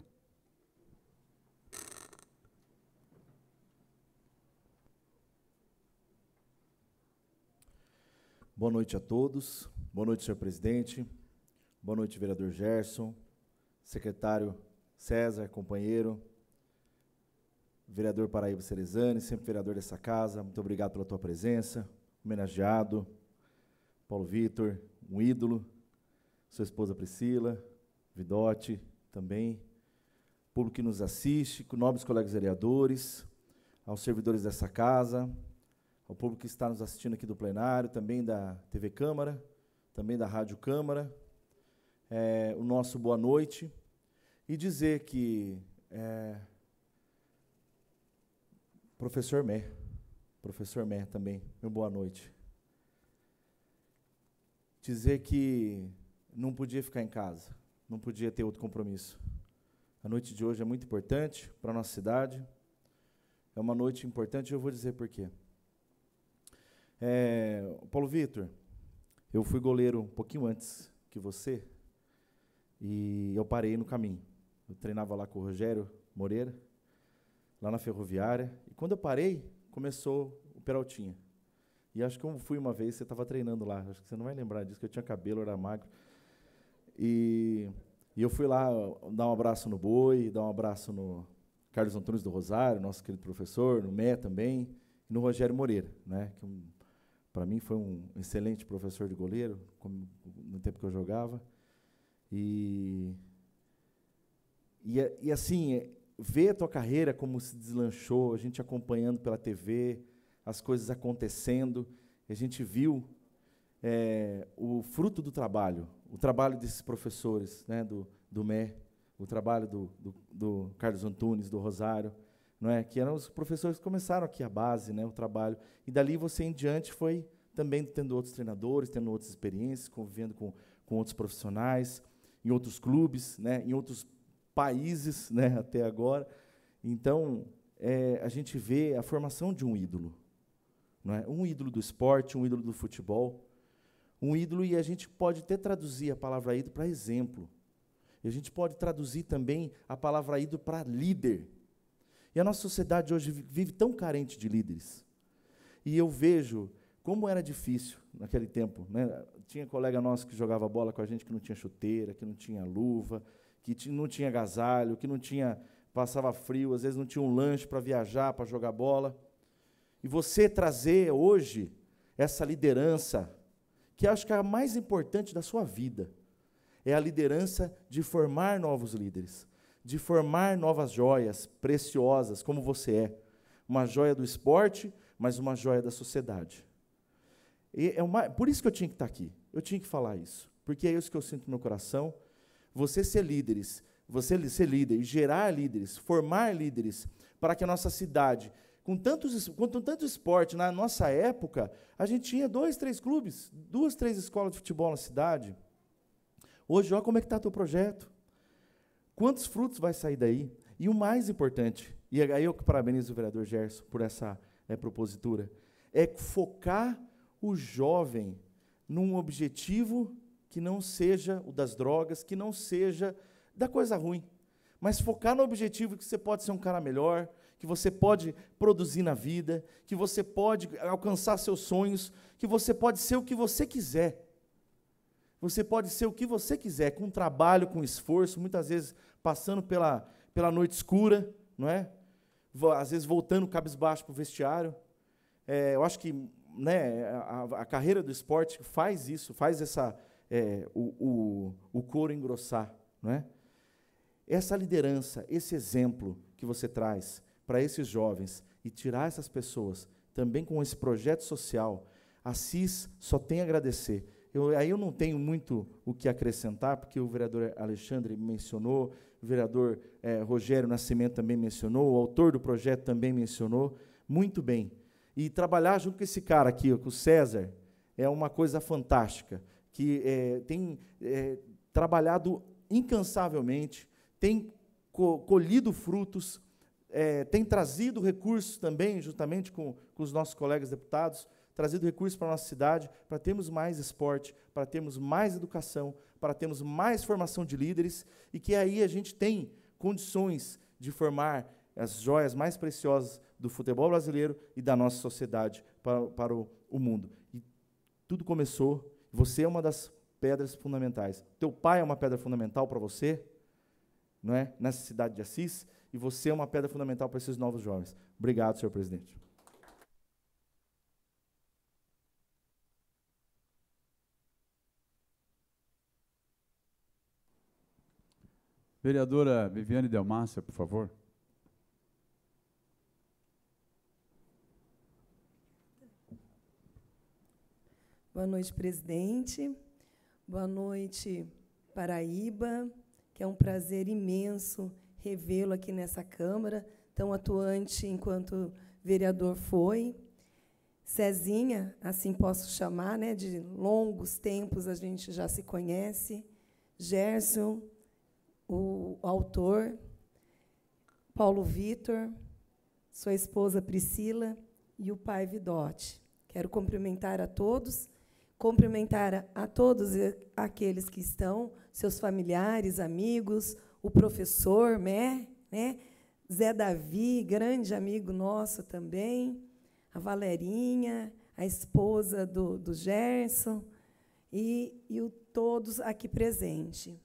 Boa noite a todos. Boa noite, senhor presidente. Boa noite, vereador Gerson, secretário César, companheiro, vereador Paraíba Cerezani, sempre vereador dessa casa. Muito obrigado pela tua presença. Homenageado, Paulo Vitor, um ídolo, sua esposa Priscila, Vidotti também, público que nos assiste, com nobres colegas vereadores, aos servidores dessa casa, ao público que está nos assistindo aqui do plenário, também da T V Câmara, também da Rádio Câmara, é, o nosso boa noite, e dizer que é, professor Mé, professor Mé também, meu boa noite. Dizer que não podia ficar em casa, não podia ter outro compromisso. A noite de hoje é muito importante para a nossa cidade, é uma noite importante e eu vou dizer por quê. É, Paulo Vitor, eu fui goleiro um pouquinho antes que você e eu parei no caminho. Eu treinava lá com o Rogério Moreira, lá na Ferroviária, e quando eu parei, começou o Peraltinha. E acho que eu fui uma vez, você estava treinando lá, acho que você não vai lembrar disso, que eu tinha cabelo, eu era magro. E, e eu fui lá dar um abraço no Boi, dar um abraço no Carlos Antunes do Rosário, nosso querido professor, no Mé também, e no Rogério Moreira, né, que um, para mim foi um excelente professor de goleiro, como, no tempo que eu jogava. E, e, e assim, ver a tua carreira como se deslanchou, a gente acompanhando pela T V, as coisas acontecendo, a gente viu é, o fruto do trabalho, o trabalho desses professores, né, do, do Mé, o trabalho do, do, do Carlos Antunes, do Rosário, não é, que eram os professores que começaram aqui a base, né, o trabalho, e dali você em diante foi também tendo outros treinadores, tendo outras experiências, convivendo com, com outros profissionais, em outros clubes, né, em outros países, né, até agora. Então, é, a gente vê a formação de um ídolo, não é? Um ídolo do esporte, um ídolo do futebol, um ídolo, e a gente pode até traduzir a palavra ídolo para exemplo. E a gente pode traduzir também a palavra ídolo para líder. E a nossa sociedade hoje vive tão carente de líderes. E eu vejo como era difícil naquele tempo, né? Tinha colega nosso que jogava bola com a gente que não tinha chuteira, que não tinha luva, que não tinha agasalho, que não tinha, passava frio, às vezes não tinha um lanche para viajar, para jogar bola. E você trazer hoje essa liderança, que acho que é a mais importante da sua vida, é a liderança de formar novos líderes, de formar novas joias preciosas, como você é. Uma joia do esporte, mas uma joia da sociedade. E é uma, por isso que eu tinha que estar aqui, eu tinha que falar isso, porque é isso que eu sinto no meu coração. Você ser líderes, você ser líder e gerar líderes, formar líderes, para que a nossa cidade, com tantos, com tanto esporte, na nossa época, a gente tinha dois, três clubes, duas, três escolas de futebol na cidade. Hoje, olha como é que está o teu projeto. Quantos frutos vai sair daí? E o mais importante, e aí eu parabenizo o vereador Gerson por essa é, propositura, é focar o jovem num objetivo que não seja o das drogas, que não seja da coisa ruim, mas focar no objetivo que você pode ser um cara melhor, que você pode produzir na vida, que você pode alcançar seus sonhos, que você pode ser o que você quiser. Você pode ser o que você quiser, com trabalho, com esforço, muitas vezes passando pela, pela noite escura, não é? Às vezes voltando cabisbaixo para o vestiário. É, eu acho que, né, a, a carreira do esporte faz isso, faz essa, é, o, o, o couro engrossar, não é? Essa liderança, esse exemplo que você traz para esses jovens e tirar essas pessoas também com esse projeto social, a CIS só tem a agradecer. Eu, aí eu não tenho muito o que acrescentar, porque o vereador Alexandre mencionou, o vereador é, Rogério Nascimento também mencionou, o autor do projeto também mencionou, muito bem. E trabalhar junto com esse cara aqui, com o César, é uma coisa fantástica, que é, tem é, trabalhado incansavelmente, tem co colhido frutos, é, tem trazido recursos também, justamente com, com os nossos colegas deputados, trazido recursos para a nossa cidade, para termos mais esporte, para termos mais educação, para termos mais formação de líderes, e que aí a gente tem condições de formar as joias mais preciosas do futebol brasileiro e da nossa sociedade para, para o, o mundo. E tudo começou, você é uma das pedras fundamentais. Teu pai é uma pedra fundamental para você, não é? Nessa cidade de Assis, e você é uma pedra fundamental para esses novos jovens. Obrigado, senhor presidente. Vereadora Viviane Delmácia, por favor. Boa noite, presidente. Boa noite, Paraíba, que é um prazer imenso revê-lo aqui nessa Câmara, tão atuante enquanto vereador foi. Cezinha, assim posso chamar, né, de longos tempos a gente já se conhece. Gerson, o autor. Paulo Vitor, sua esposa Priscila e o pai Vidote. Quero cumprimentar a todos, cumprimentar a, a todos aqueles que estão, seus familiares, amigos, o professor, né, né, Zé Davi, grande amigo nosso também, a Valerinha, a esposa do, do Gerson, e, e o, todos aqui presentes.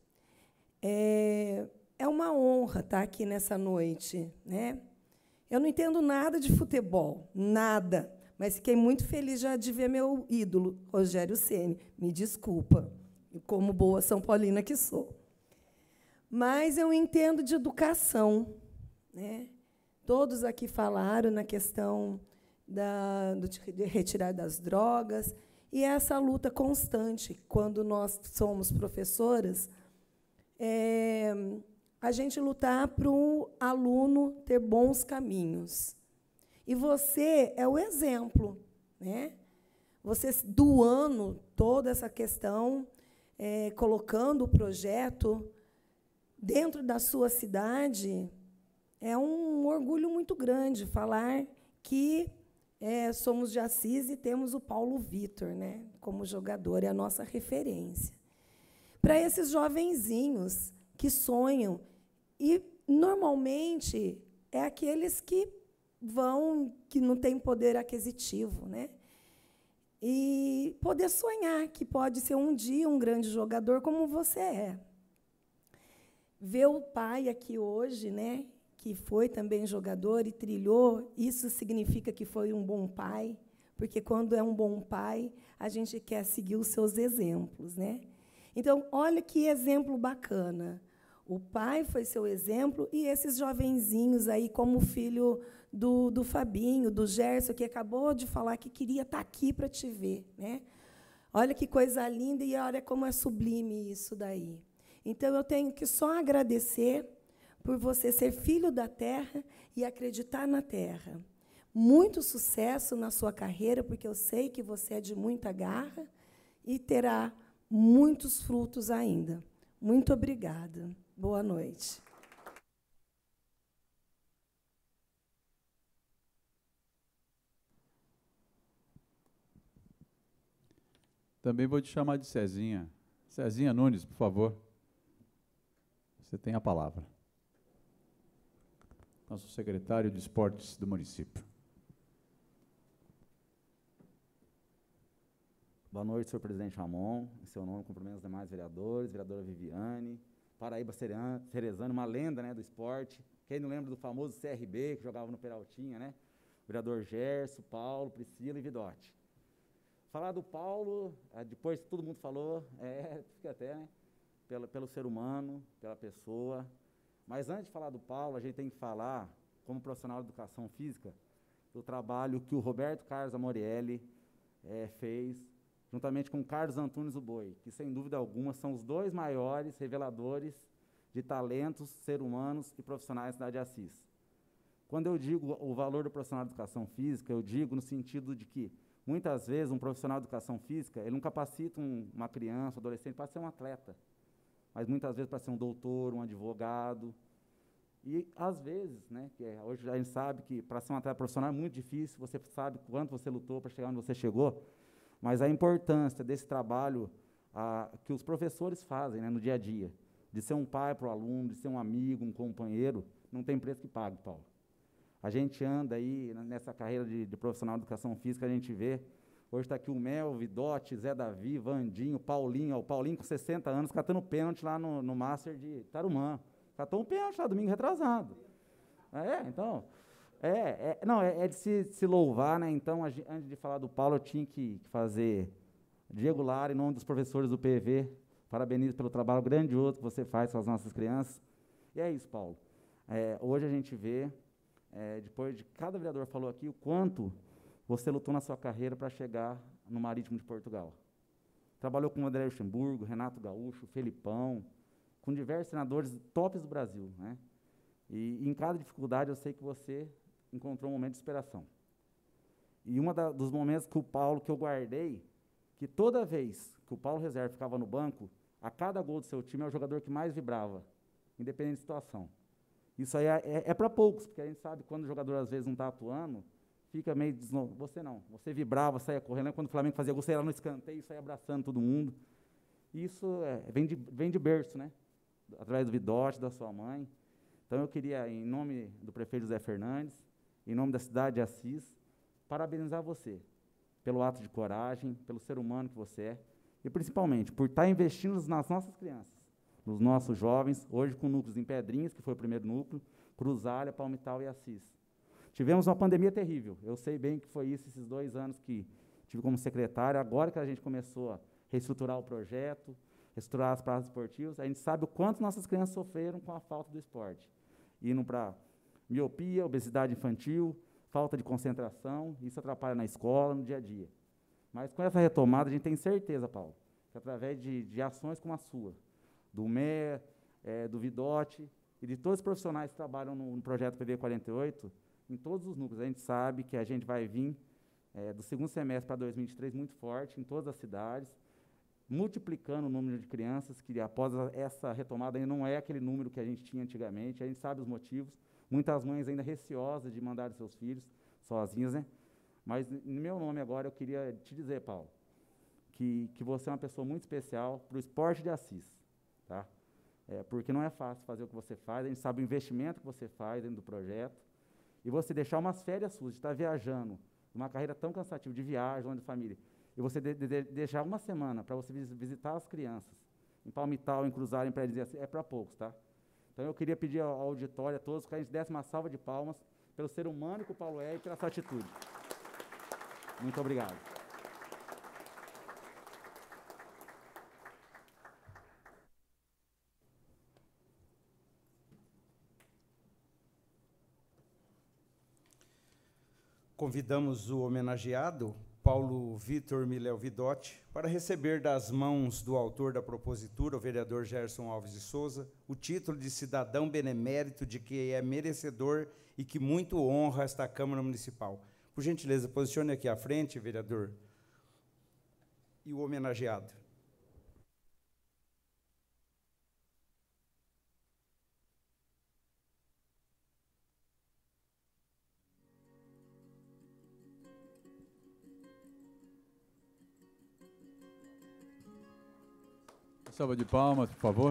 É, é uma honra estar aqui nessa noite, né? Eu não entendo nada de futebol, nada, mas fiquei muito feliz já de ver meu ídolo, Rogério Ceni. Me desculpa, como boa São Paulina que sou. Mas eu entendo de educação, né? Todos aqui falaram na questão da, do, de retirar das drogas, e essa luta constante, quando nós somos professoras, é, a gente lutar para o aluno ter bons caminhos. E você é o exemplo, né? Você doando toda essa questão, é, colocando o projeto dentro da sua cidade, é um orgulho muito grande falar que é, somos de Assis e temos o Paulo Vitor, né, como jogador, é a nossa referência. Para esses jovenzinhos que sonham, e, normalmente, é aqueles que vão, que não têm poder aquisitivo, né? E poder sonhar que pode ser um dia um grande jogador como você é. Ver o pai aqui hoje, né, que foi também jogador e trilhou, isso significa que foi um bom pai, porque, quando é um bom pai, a gente quer seguir os seus exemplos, né? Então, olha que exemplo bacana. O pai foi seu exemplo, e esses jovenzinhos aí, como o filho do, do Fabinho, do Gerson, que acabou de falar que queria estar aqui para te ver, né? Olha que coisa linda, e olha como é sublime isso daí. Então, eu tenho que só agradecer por você ser filho da terra e acreditar na terra. Muito sucesso na sua carreira, porque eu sei que você é de muita garra e terá muitos frutos ainda. Muito obrigada. Boa noite. Também vou te chamar de Cezinha. Cezinha Nunes, por favor. Você tem a palavra. Nosso secretário de Esportes do município. Boa noite, senhor presidente Ramon. Em seu nome, cumprimento os demais vereadores, vereadora Viviane, Paraíba Cerezano, uma lenda, né, do esporte. Quem não lembra do famoso C R B, que jogava no Peraltinha, né? Vereador Gerson, Paulo, Priscila e Vidote. Falar do Paulo, depois que todo mundo falou, é, fica até, né? Pelo, pelo ser humano, pela pessoa. Mas, antes de falar do Paulo, a gente tem que falar, como profissional de educação física, do trabalho que o Roberto Carlos Amorielli é, fez, juntamente com o Carlos Antunes o Boi, que, sem dúvida alguma, são os dois maiores reveladores de talentos, seres humanos e profissionais da cidade de Assis. Quando eu digo o valor do profissional de educação física, eu digo no sentido de que, muitas vezes, um profissional de educação física, ele não capacita um, uma criança, um adolescente, para ser um atleta, mas, muitas vezes, para ser um doutor, um advogado. E, às vezes, né, que é, hoje a gente sabe que, para ser um atleta profissional, é muito difícil, você sabe quanto você lutou para chegar onde você chegou, mas a importância desse trabalho a, que os professores fazem, né, no dia a dia, de ser um pai para o aluno, de ser um amigo, um companheiro, não tem preço que pague, Paulo. A gente anda aí, nessa carreira de, de profissional de educação física, a gente vê, hoje está aqui o Mel, Vidote, Zé Davi, Vandinho, Paulinho, ó, o Paulinho com sessenta anos, catando pênalti lá no, no Master de Tarumã. Catou um pênalti lá, domingo retrasado. É, então... É, é, não, é, é de se, se louvar, né? Então, a, antes de falar do Paulo, eu tinha que, que fazer Diego Lara, em nome dos professores do P V, parabenizo pelo trabalho grandioso que você faz com as nossas crianças. E é isso, Paulo. É, hoje a gente vê, é, depois de cada vereador falou aqui, o quanto você lutou na sua carreira para chegar no Marítimo de Portugal. Trabalhou com o André Luxemburgo, Renato Gaúcho, Felipão, com diversos senadores tops do Brasil, né? E, e em cada dificuldade eu sei que você encontrou um momento de inspiração. E um dos momentos que o Paulo, que eu guardei, que toda vez que o Paulo Reserva ficava no banco, a cada gol do seu time é o jogador que mais vibrava, independente da situação. Isso aí é, é, é para poucos, porque a gente sabe que quando o jogador às vezes não está atuando, fica meio desno... Você não, você vibrava, saia correndo, quando o Flamengo fazia gol, você ia lá no escanteio, saia abraçando todo mundo. Isso é, vem, de, vem de berço, né? Através do Vidote, da sua mãe. Então eu queria, em nome do prefeito José Fernandes, em nome da cidade de Assis, parabenizar você pelo ato de coragem, pelo ser humano que você é, e principalmente por estar investindo nas nossas crianças, nos nossos jovens, hoje com núcleos em Pedrinhas, que foi o primeiro núcleo, Cruzalha, Palmital e Assis. Tivemos uma pandemia terrível, eu sei bem que foi isso, esses dois anos que tive como secretário, agora que a gente começou a reestruturar o projeto, reestruturar as praças esportivas, a gente sabe o quanto nossas crianças sofreram com a falta do esporte, indo para miopia, obesidade infantil, falta de concentração, isso atrapalha na escola, no dia a dia. Mas com essa retomada, a gente tem certeza, Paulo, que através de, de ações como a sua, do M E A, é, do Vidote e de todos os profissionais que trabalham no, no projeto P V quarenta e oito, em todos os núcleos, a gente sabe que a gente vai vir é, do segundo semestre para dois mil e vinte e três muito forte em todas as cidades, multiplicando o número de crianças, que após essa retomada ainda não é aquele número que a gente tinha antigamente, a gente sabe os motivos, muitas mães ainda receosas de mandar seus filhos sozinhas, né? Mas, no meu nome agora, eu queria te dizer, Paulo, que, que você é uma pessoa muito especial para o esporte de Assis, tá? É, porque não é fácil fazer o que você faz, a gente sabe o investimento que você faz dentro do projeto, e você deixar umas férias suas, de estar viajando, uma carreira tão cansativa de viagem, longe de família, e você de, de, deixar uma semana para você visitar as crianças, em Palmital, em Cruzalha, em Pedrinhas, é para poucos, tá? Então, eu queria pedir ao auditório, a todos, que a gente desse uma salva de palmas pelo ser humano que o Paulo é e pela sua atitude. Muito obrigado. Convidamos o homenageado, Paulo Vitor Miléo Vidotti, para receber das mãos do autor da propositura, o vereador Gerson Alves de Souza, o título de cidadão benemérito de que é merecedor e que muito honra esta Câmara Municipal. Por gentileza, posicione aqui à frente, vereador, e o homenageado. Salva de palmas, por favor.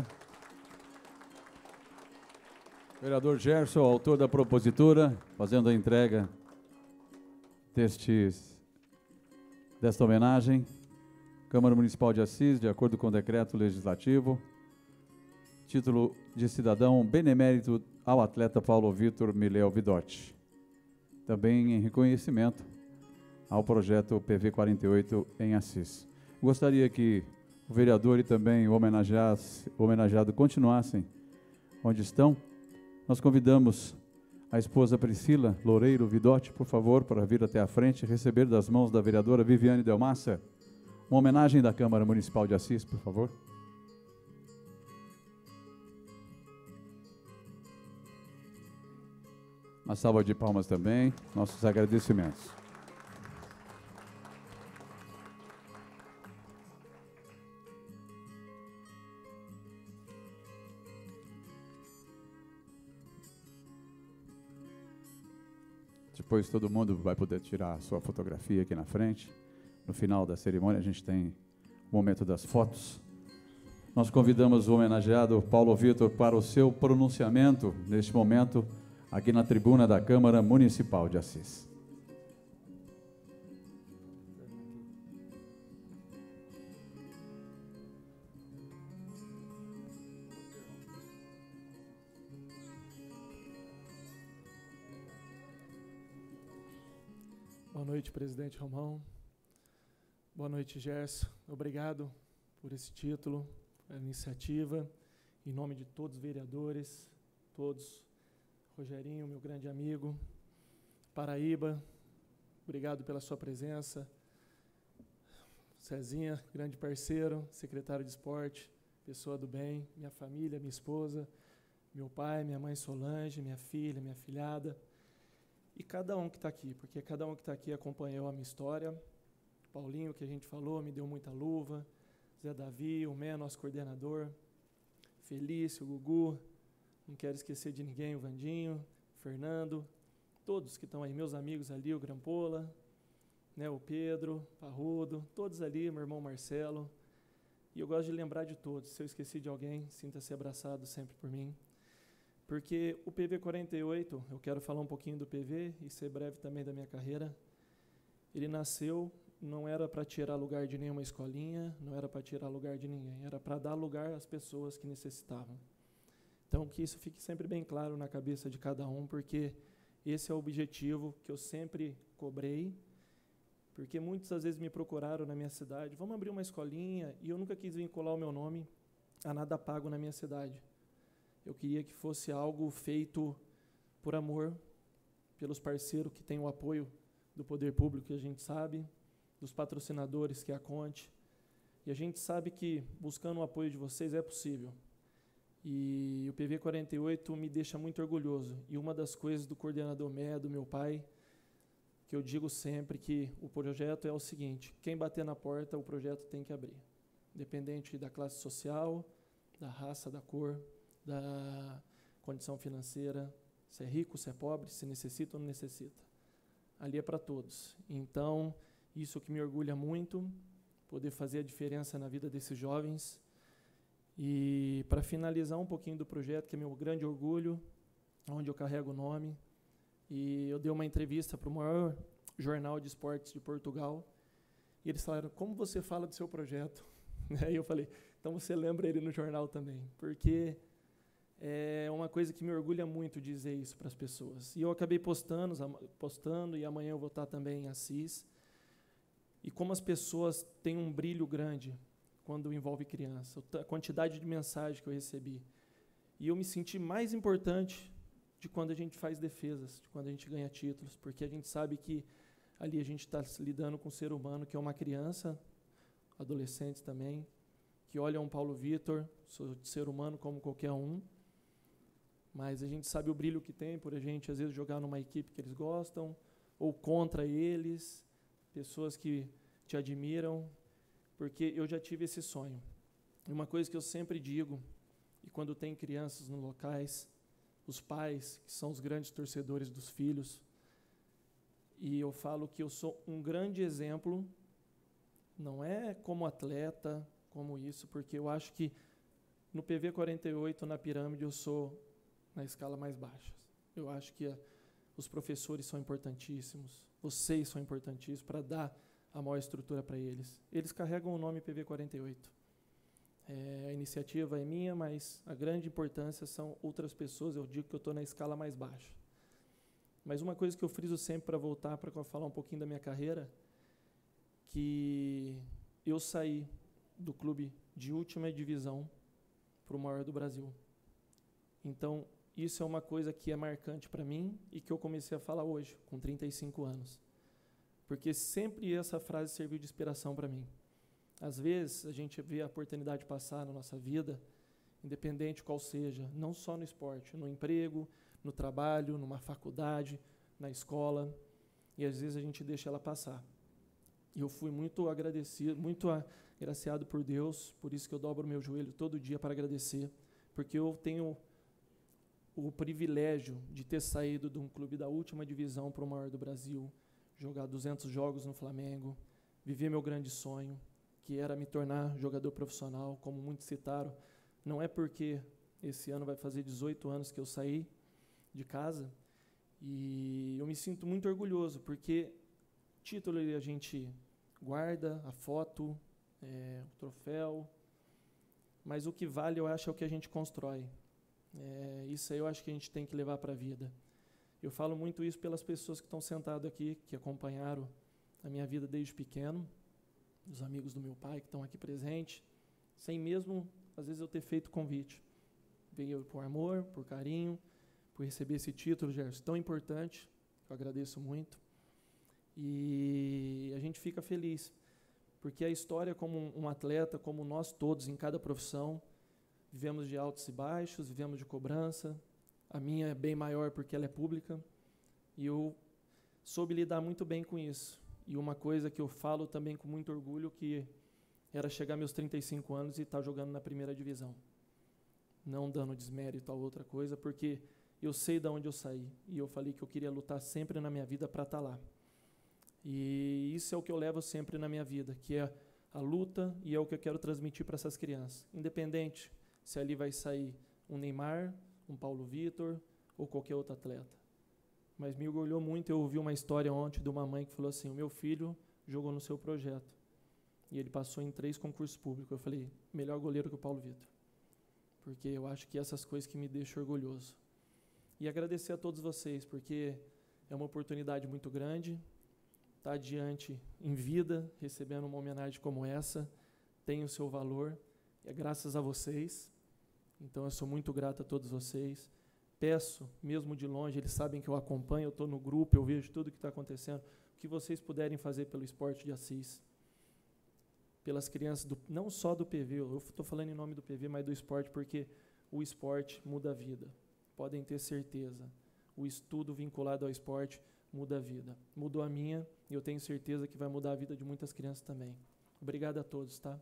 Vereador Gerson, autor da propositura, fazendo a entrega destes, desta homenagem. Câmara Municipal de Assis, de acordo com o decreto legislativo, título de cidadão benemérito ao atleta Paulo Vitor Miléo Vidotti. Também em reconhecimento ao projeto P V quarenta e oito em Assis. Gostaria que o vereador e também o homenageado continuassem onde estão. Nós convidamos a esposa Priscila Loureiro Vidotti, por favor, para vir até a frente e receber das mãos da vereadora Viviane Delmassa uma homenagem da Câmara Municipal de Assis, por favor. Uma salva de palmas também, nossos agradecimentos. Depois todo mundo vai poder tirar a sua fotografia aqui na frente. No final da cerimônia a gente tem o momento das fotos. Nós convidamos o homenageado Paulo Vitor para o seu pronunciamento neste momento aqui na tribuna da Câmara Municipal de Assis. Boa noite, presidente Romão. Boa noite, Gerson. Obrigado por esse título, a iniciativa. Em nome de todos os vereadores, todos. Rogerinho, meu grande amigo. Paraíba, obrigado pela sua presença. Cezinha, grande parceiro, secretário de esporte, pessoa do bem, minha família, minha esposa, meu pai, minha mãe Solange, minha filha, minha filhada, e cada um que está aqui, porque cada um que está aqui acompanhou a minha história. Paulinho, que a gente falou, me deu muita luva, Zé Davi, o Mé, nosso coordenador, Felício, o Gugu, não quero esquecer de ninguém, o Vandinho, Fernando, todos que estão aí, meus amigos ali, o Grampola, né, o Pedro, Parrudo, todos ali, meu irmão Marcelo, e eu gosto de lembrar de todos. Se eu esqueci de alguém, sinta-se abraçado sempre por mim, porque o P V quarenta e oito, eu quero falar um pouquinho do P V e ser breve também da minha carreira. Ele nasceu, não era para tirar lugar de nenhuma escolinha, não era para tirar lugar de ninguém, era para dar lugar às pessoas que necessitavam. Então, que isso fique sempre bem claro na cabeça de cada um, porque esse é o objetivo que eu sempre cobrei, porque muitas às vezes me procuraram na minha cidade, vamos abrir uma escolinha, e eu nunca quis vincular o meu nome a nada pago na minha cidade. Eu queria que fosse algo feito por amor, pelos parceiros que têm o apoio do poder público, que a gente sabe, dos patrocinadores, que é a Conte, e a gente sabe que, buscando o apoio de vocês, é possível. E o P V quarenta e oito me deixa muito orgulhoso. E uma das coisas do coordenador Mé, do meu pai, que eu digo sempre que o projeto é o seguinte: quem bater na porta, o projeto tem que abrir. Independente da classe social, da raça, da cor, da condição financeira, se é rico, se é pobre, se necessita ou não necessita. Ali é para todos. Então, isso que me orgulha muito, poder fazer a diferença na vida desses jovens. E para finalizar um pouquinho do projeto, que é meu grande orgulho, onde eu carrego o nome, e eu dei uma entrevista para o maior jornal de esportes de Portugal, e eles falaram: como você fala do seu projeto? E eu falei: então você lembra ele no jornal também, porque é uma coisa que me orgulha muito dizer isso para as pessoas. E eu acabei postando, postando, e amanhã eu vou estar também em Assis, e como as pessoas têm um brilho grande quando envolve criança, a quantidade de mensagem que eu recebi. E eu me senti mais importante de quando a gente faz defesas, de quando a gente ganha títulos, porque a gente sabe que ali a gente está lidando com um ser humano que é uma criança, adolescentes também, que olham um Paulo Vitor, sou ser humano como qualquer um, mas a gente sabe o brilho que tem por a gente, às vezes, jogar numa equipe que eles gostam, ou contra eles, pessoas que te admiram, porque eu já tive esse sonho. E uma coisa que eu sempre digo, e quando tem crianças nos locais, os pais, que são os grandes torcedores dos filhos, e eu falo que eu sou um grande exemplo, não é como atleta, como isso, porque eu acho que no P V quarenta e oito, na pirâmide, eu sou na escala mais baixa. Eu acho que a, os professores são importantíssimos, vocês são importantíssimos para dar a maior estrutura para eles. Eles carregam o nome P V quarenta e oito. É, a iniciativa é minha, mas a grande importância são outras pessoas. Eu digo que eu estou na escala mais baixa. Mas uma coisa que eu friso sempre para voltar, para falar um pouquinho da minha carreira, que eu saí do clube de última divisão para o maior do Brasil. Então, isso é uma coisa que é marcante para mim e que eu comecei a falar hoje, com trinta e cinco anos. Porque sempre essa frase serviu de inspiração para mim. Às vezes, a gente vê a oportunidade passar na nossa vida, independente qual seja, não só no esporte, no emprego, no trabalho, numa faculdade, na escola, e às vezes a gente deixa ela passar. E eu fui muito agradecido, muito agraciado por Deus, por isso que eu dobro meu joelho todo dia para agradecer, porque eu tenho o privilégio de ter saído de um clube da última divisão para o maior do Brasil, jogar duzentos jogos no Flamengo, viver meu grande sonho, que era me tornar jogador profissional, como muitos citaram. Não é porque esse ano vai fazer dezoito anos que eu saí de casa, e eu me sinto muito orgulhoso, porque título a gente guarda, a foto, é, o troféu, mas o que vale, eu acho, é o que a gente constrói. É, isso aí eu acho que a gente tem que levar para a vida. Eu falo muito isso pelas pessoas que estão sentadas aqui, que acompanharam a minha vida desde pequeno, os amigos do meu pai que estão aqui presentes, sem mesmo, às vezes, eu ter feito convite. veio por amor, por carinho, por receber esse título, Gerson, tão importante. Eu agradeço muito. E a gente fica feliz, porque a história como um atleta, como nós todos, em cada profissão, vivemos de altos e baixos, vivemos de cobrança. A minha é bem maior porque ela é pública, e eu soube lidar muito bem com isso. E uma coisa que eu falo também com muito orgulho, que era chegar meus trinta e cinco anos e estar jogando na primeira divisão. Não dando desmérito a outra coisa, porque eu sei de onde eu saí. E eu falei que eu queria lutar sempre na minha vida para estar lá. E isso é o que eu levo sempre na minha vida, que é a luta, e é o que eu quero transmitir para essas crianças. Independente se ali vai sair um Neymar, um Paulo Vitor ou qualquer outro atleta. Mas me orgulhou muito, eu ouvi uma história ontem de uma mãe que falou assim, o meu filho jogou no seu projeto. E ele passou em três concursos públicos. Eu falei, melhor goleiro que o Paulo Vitor. Porque eu acho que essas coisas que me deixam orgulhoso. E agradecer a todos vocês, porque é uma oportunidade muito grande. Estar adiante em vida, recebendo uma homenagem como essa, tem o seu valor. É graças a vocês. Então, eu sou muito grato a todos vocês. Peço, mesmo de longe, eles sabem que eu acompanho, eu estou no grupo, eu vejo tudo que está acontecendo, o que vocês puderem fazer pelo esporte de Assis, pelas crianças, do, não só do P V, eu estou falando em nome do P V, mas do esporte, porque o esporte muda a vida. Podem ter certeza. O estudo vinculado ao esporte muda a vida. Mudou a minha, e eu tenho certeza que vai mudar a vida de muitas crianças também. Obrigado a todos, tá?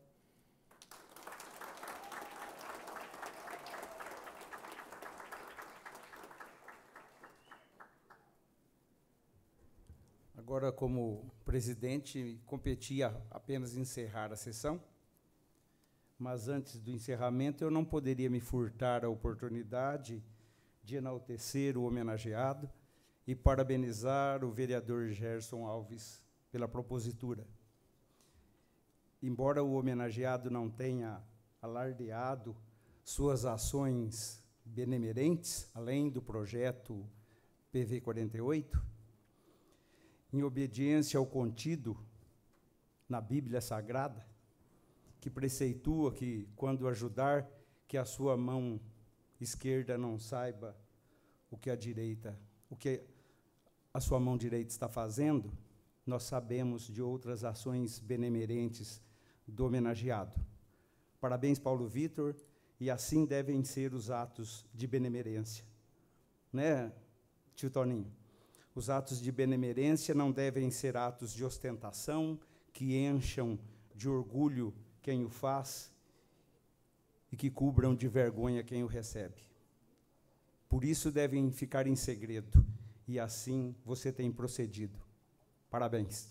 Agora, como presidente, competia apenas encerrar a sessão, mas antes do encerramento eu não poderia me furtar a oportunidade de enaltecer o homenageado e parabenizar o vereador Gerson Alves pela propositura. Embora o homenageado não tenha alardeado suas ações benemerentes, além do projeto P V quarenta e oito, em obediência ao contido na Bíblia Sagrada, que preceitua que, quando ajudar, que a sua mão esquerda não saiba o que a direita, o que a sua mão direita está fazendo, nós sabemos de outras ações benemerentes do homenageado. Parabéns, Paulo Vitor, e assim devem ser os atos de benemerência. Né, tio Toninho? Os atos de benemerência não devem ser atos de ostentação, que encham de orgulho quem o faz e que cubram de vergonha quem o recebe. Por isso devem ficar em segredo, e assim você tem procedido. Parabéns.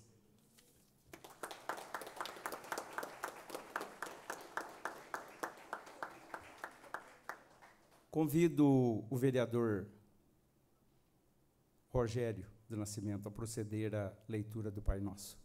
Convido o vereador Rogério do Nascimento a proceder à leitura do Pai Nosso.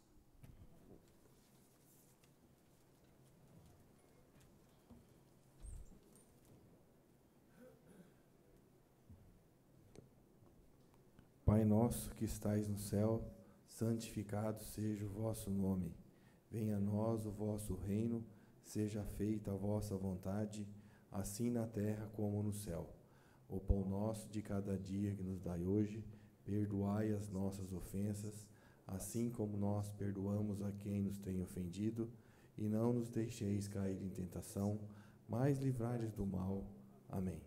Pai nosso que estais no céu, santificado seja o vosso nome. Venha a nós o vosso reino, seja feita a vossa vontade, assim na terra como no céu. O pão nosso de cada dia que nos dai hoje, perdoai as nossas ofensas, assim como nós perdoamos a quem nos tem ofendido, e não nos deixeis cair em tentação, mas livrai-nos do mal. Amém.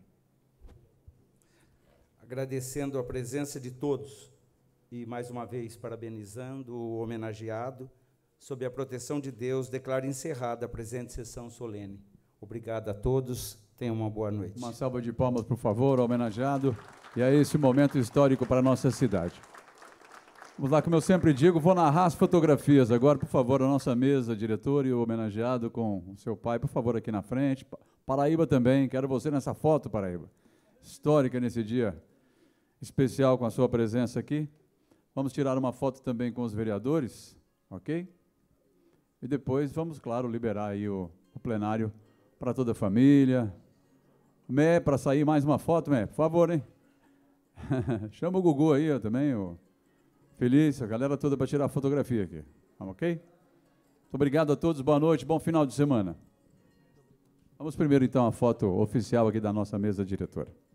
Agradecendo a presença de todos e, mais uma vez, parabenizando o homenageado, sob a proteção de Deus, declaro encerrada a presente sessão solene. Obrigado a todos, tenham uma boa noite. Uma salva de palmas, por favor, ao homenageado. E a esse momento histórico para a nossa cidade. Vamos lá, como eu sempre digo, vou narrar as fotografias agora, por favor, a nossa mesa, diretor e o homenageado com o seu pai, por favor, aqui na frente. Paraíba também, quero você nessa foto, Paraíba. Histórica nesse dia especial com a sua presença aqui. Vamos tirar uma foto também com os vereadores, ok? E depois vamos, claro, liberar aí o, o plenário para toda a família. Mé, para sair mais uma foto, Mé, por favor, hein? Chama o Gugu aí ó, também, o Felício, a galera toda para tirar a fotografia aqui, ok? Muito obrigado a todos, boa noite, bom final de semana. Vamos primeiro, então, a foto oficial aqui da nossa mesa diretora.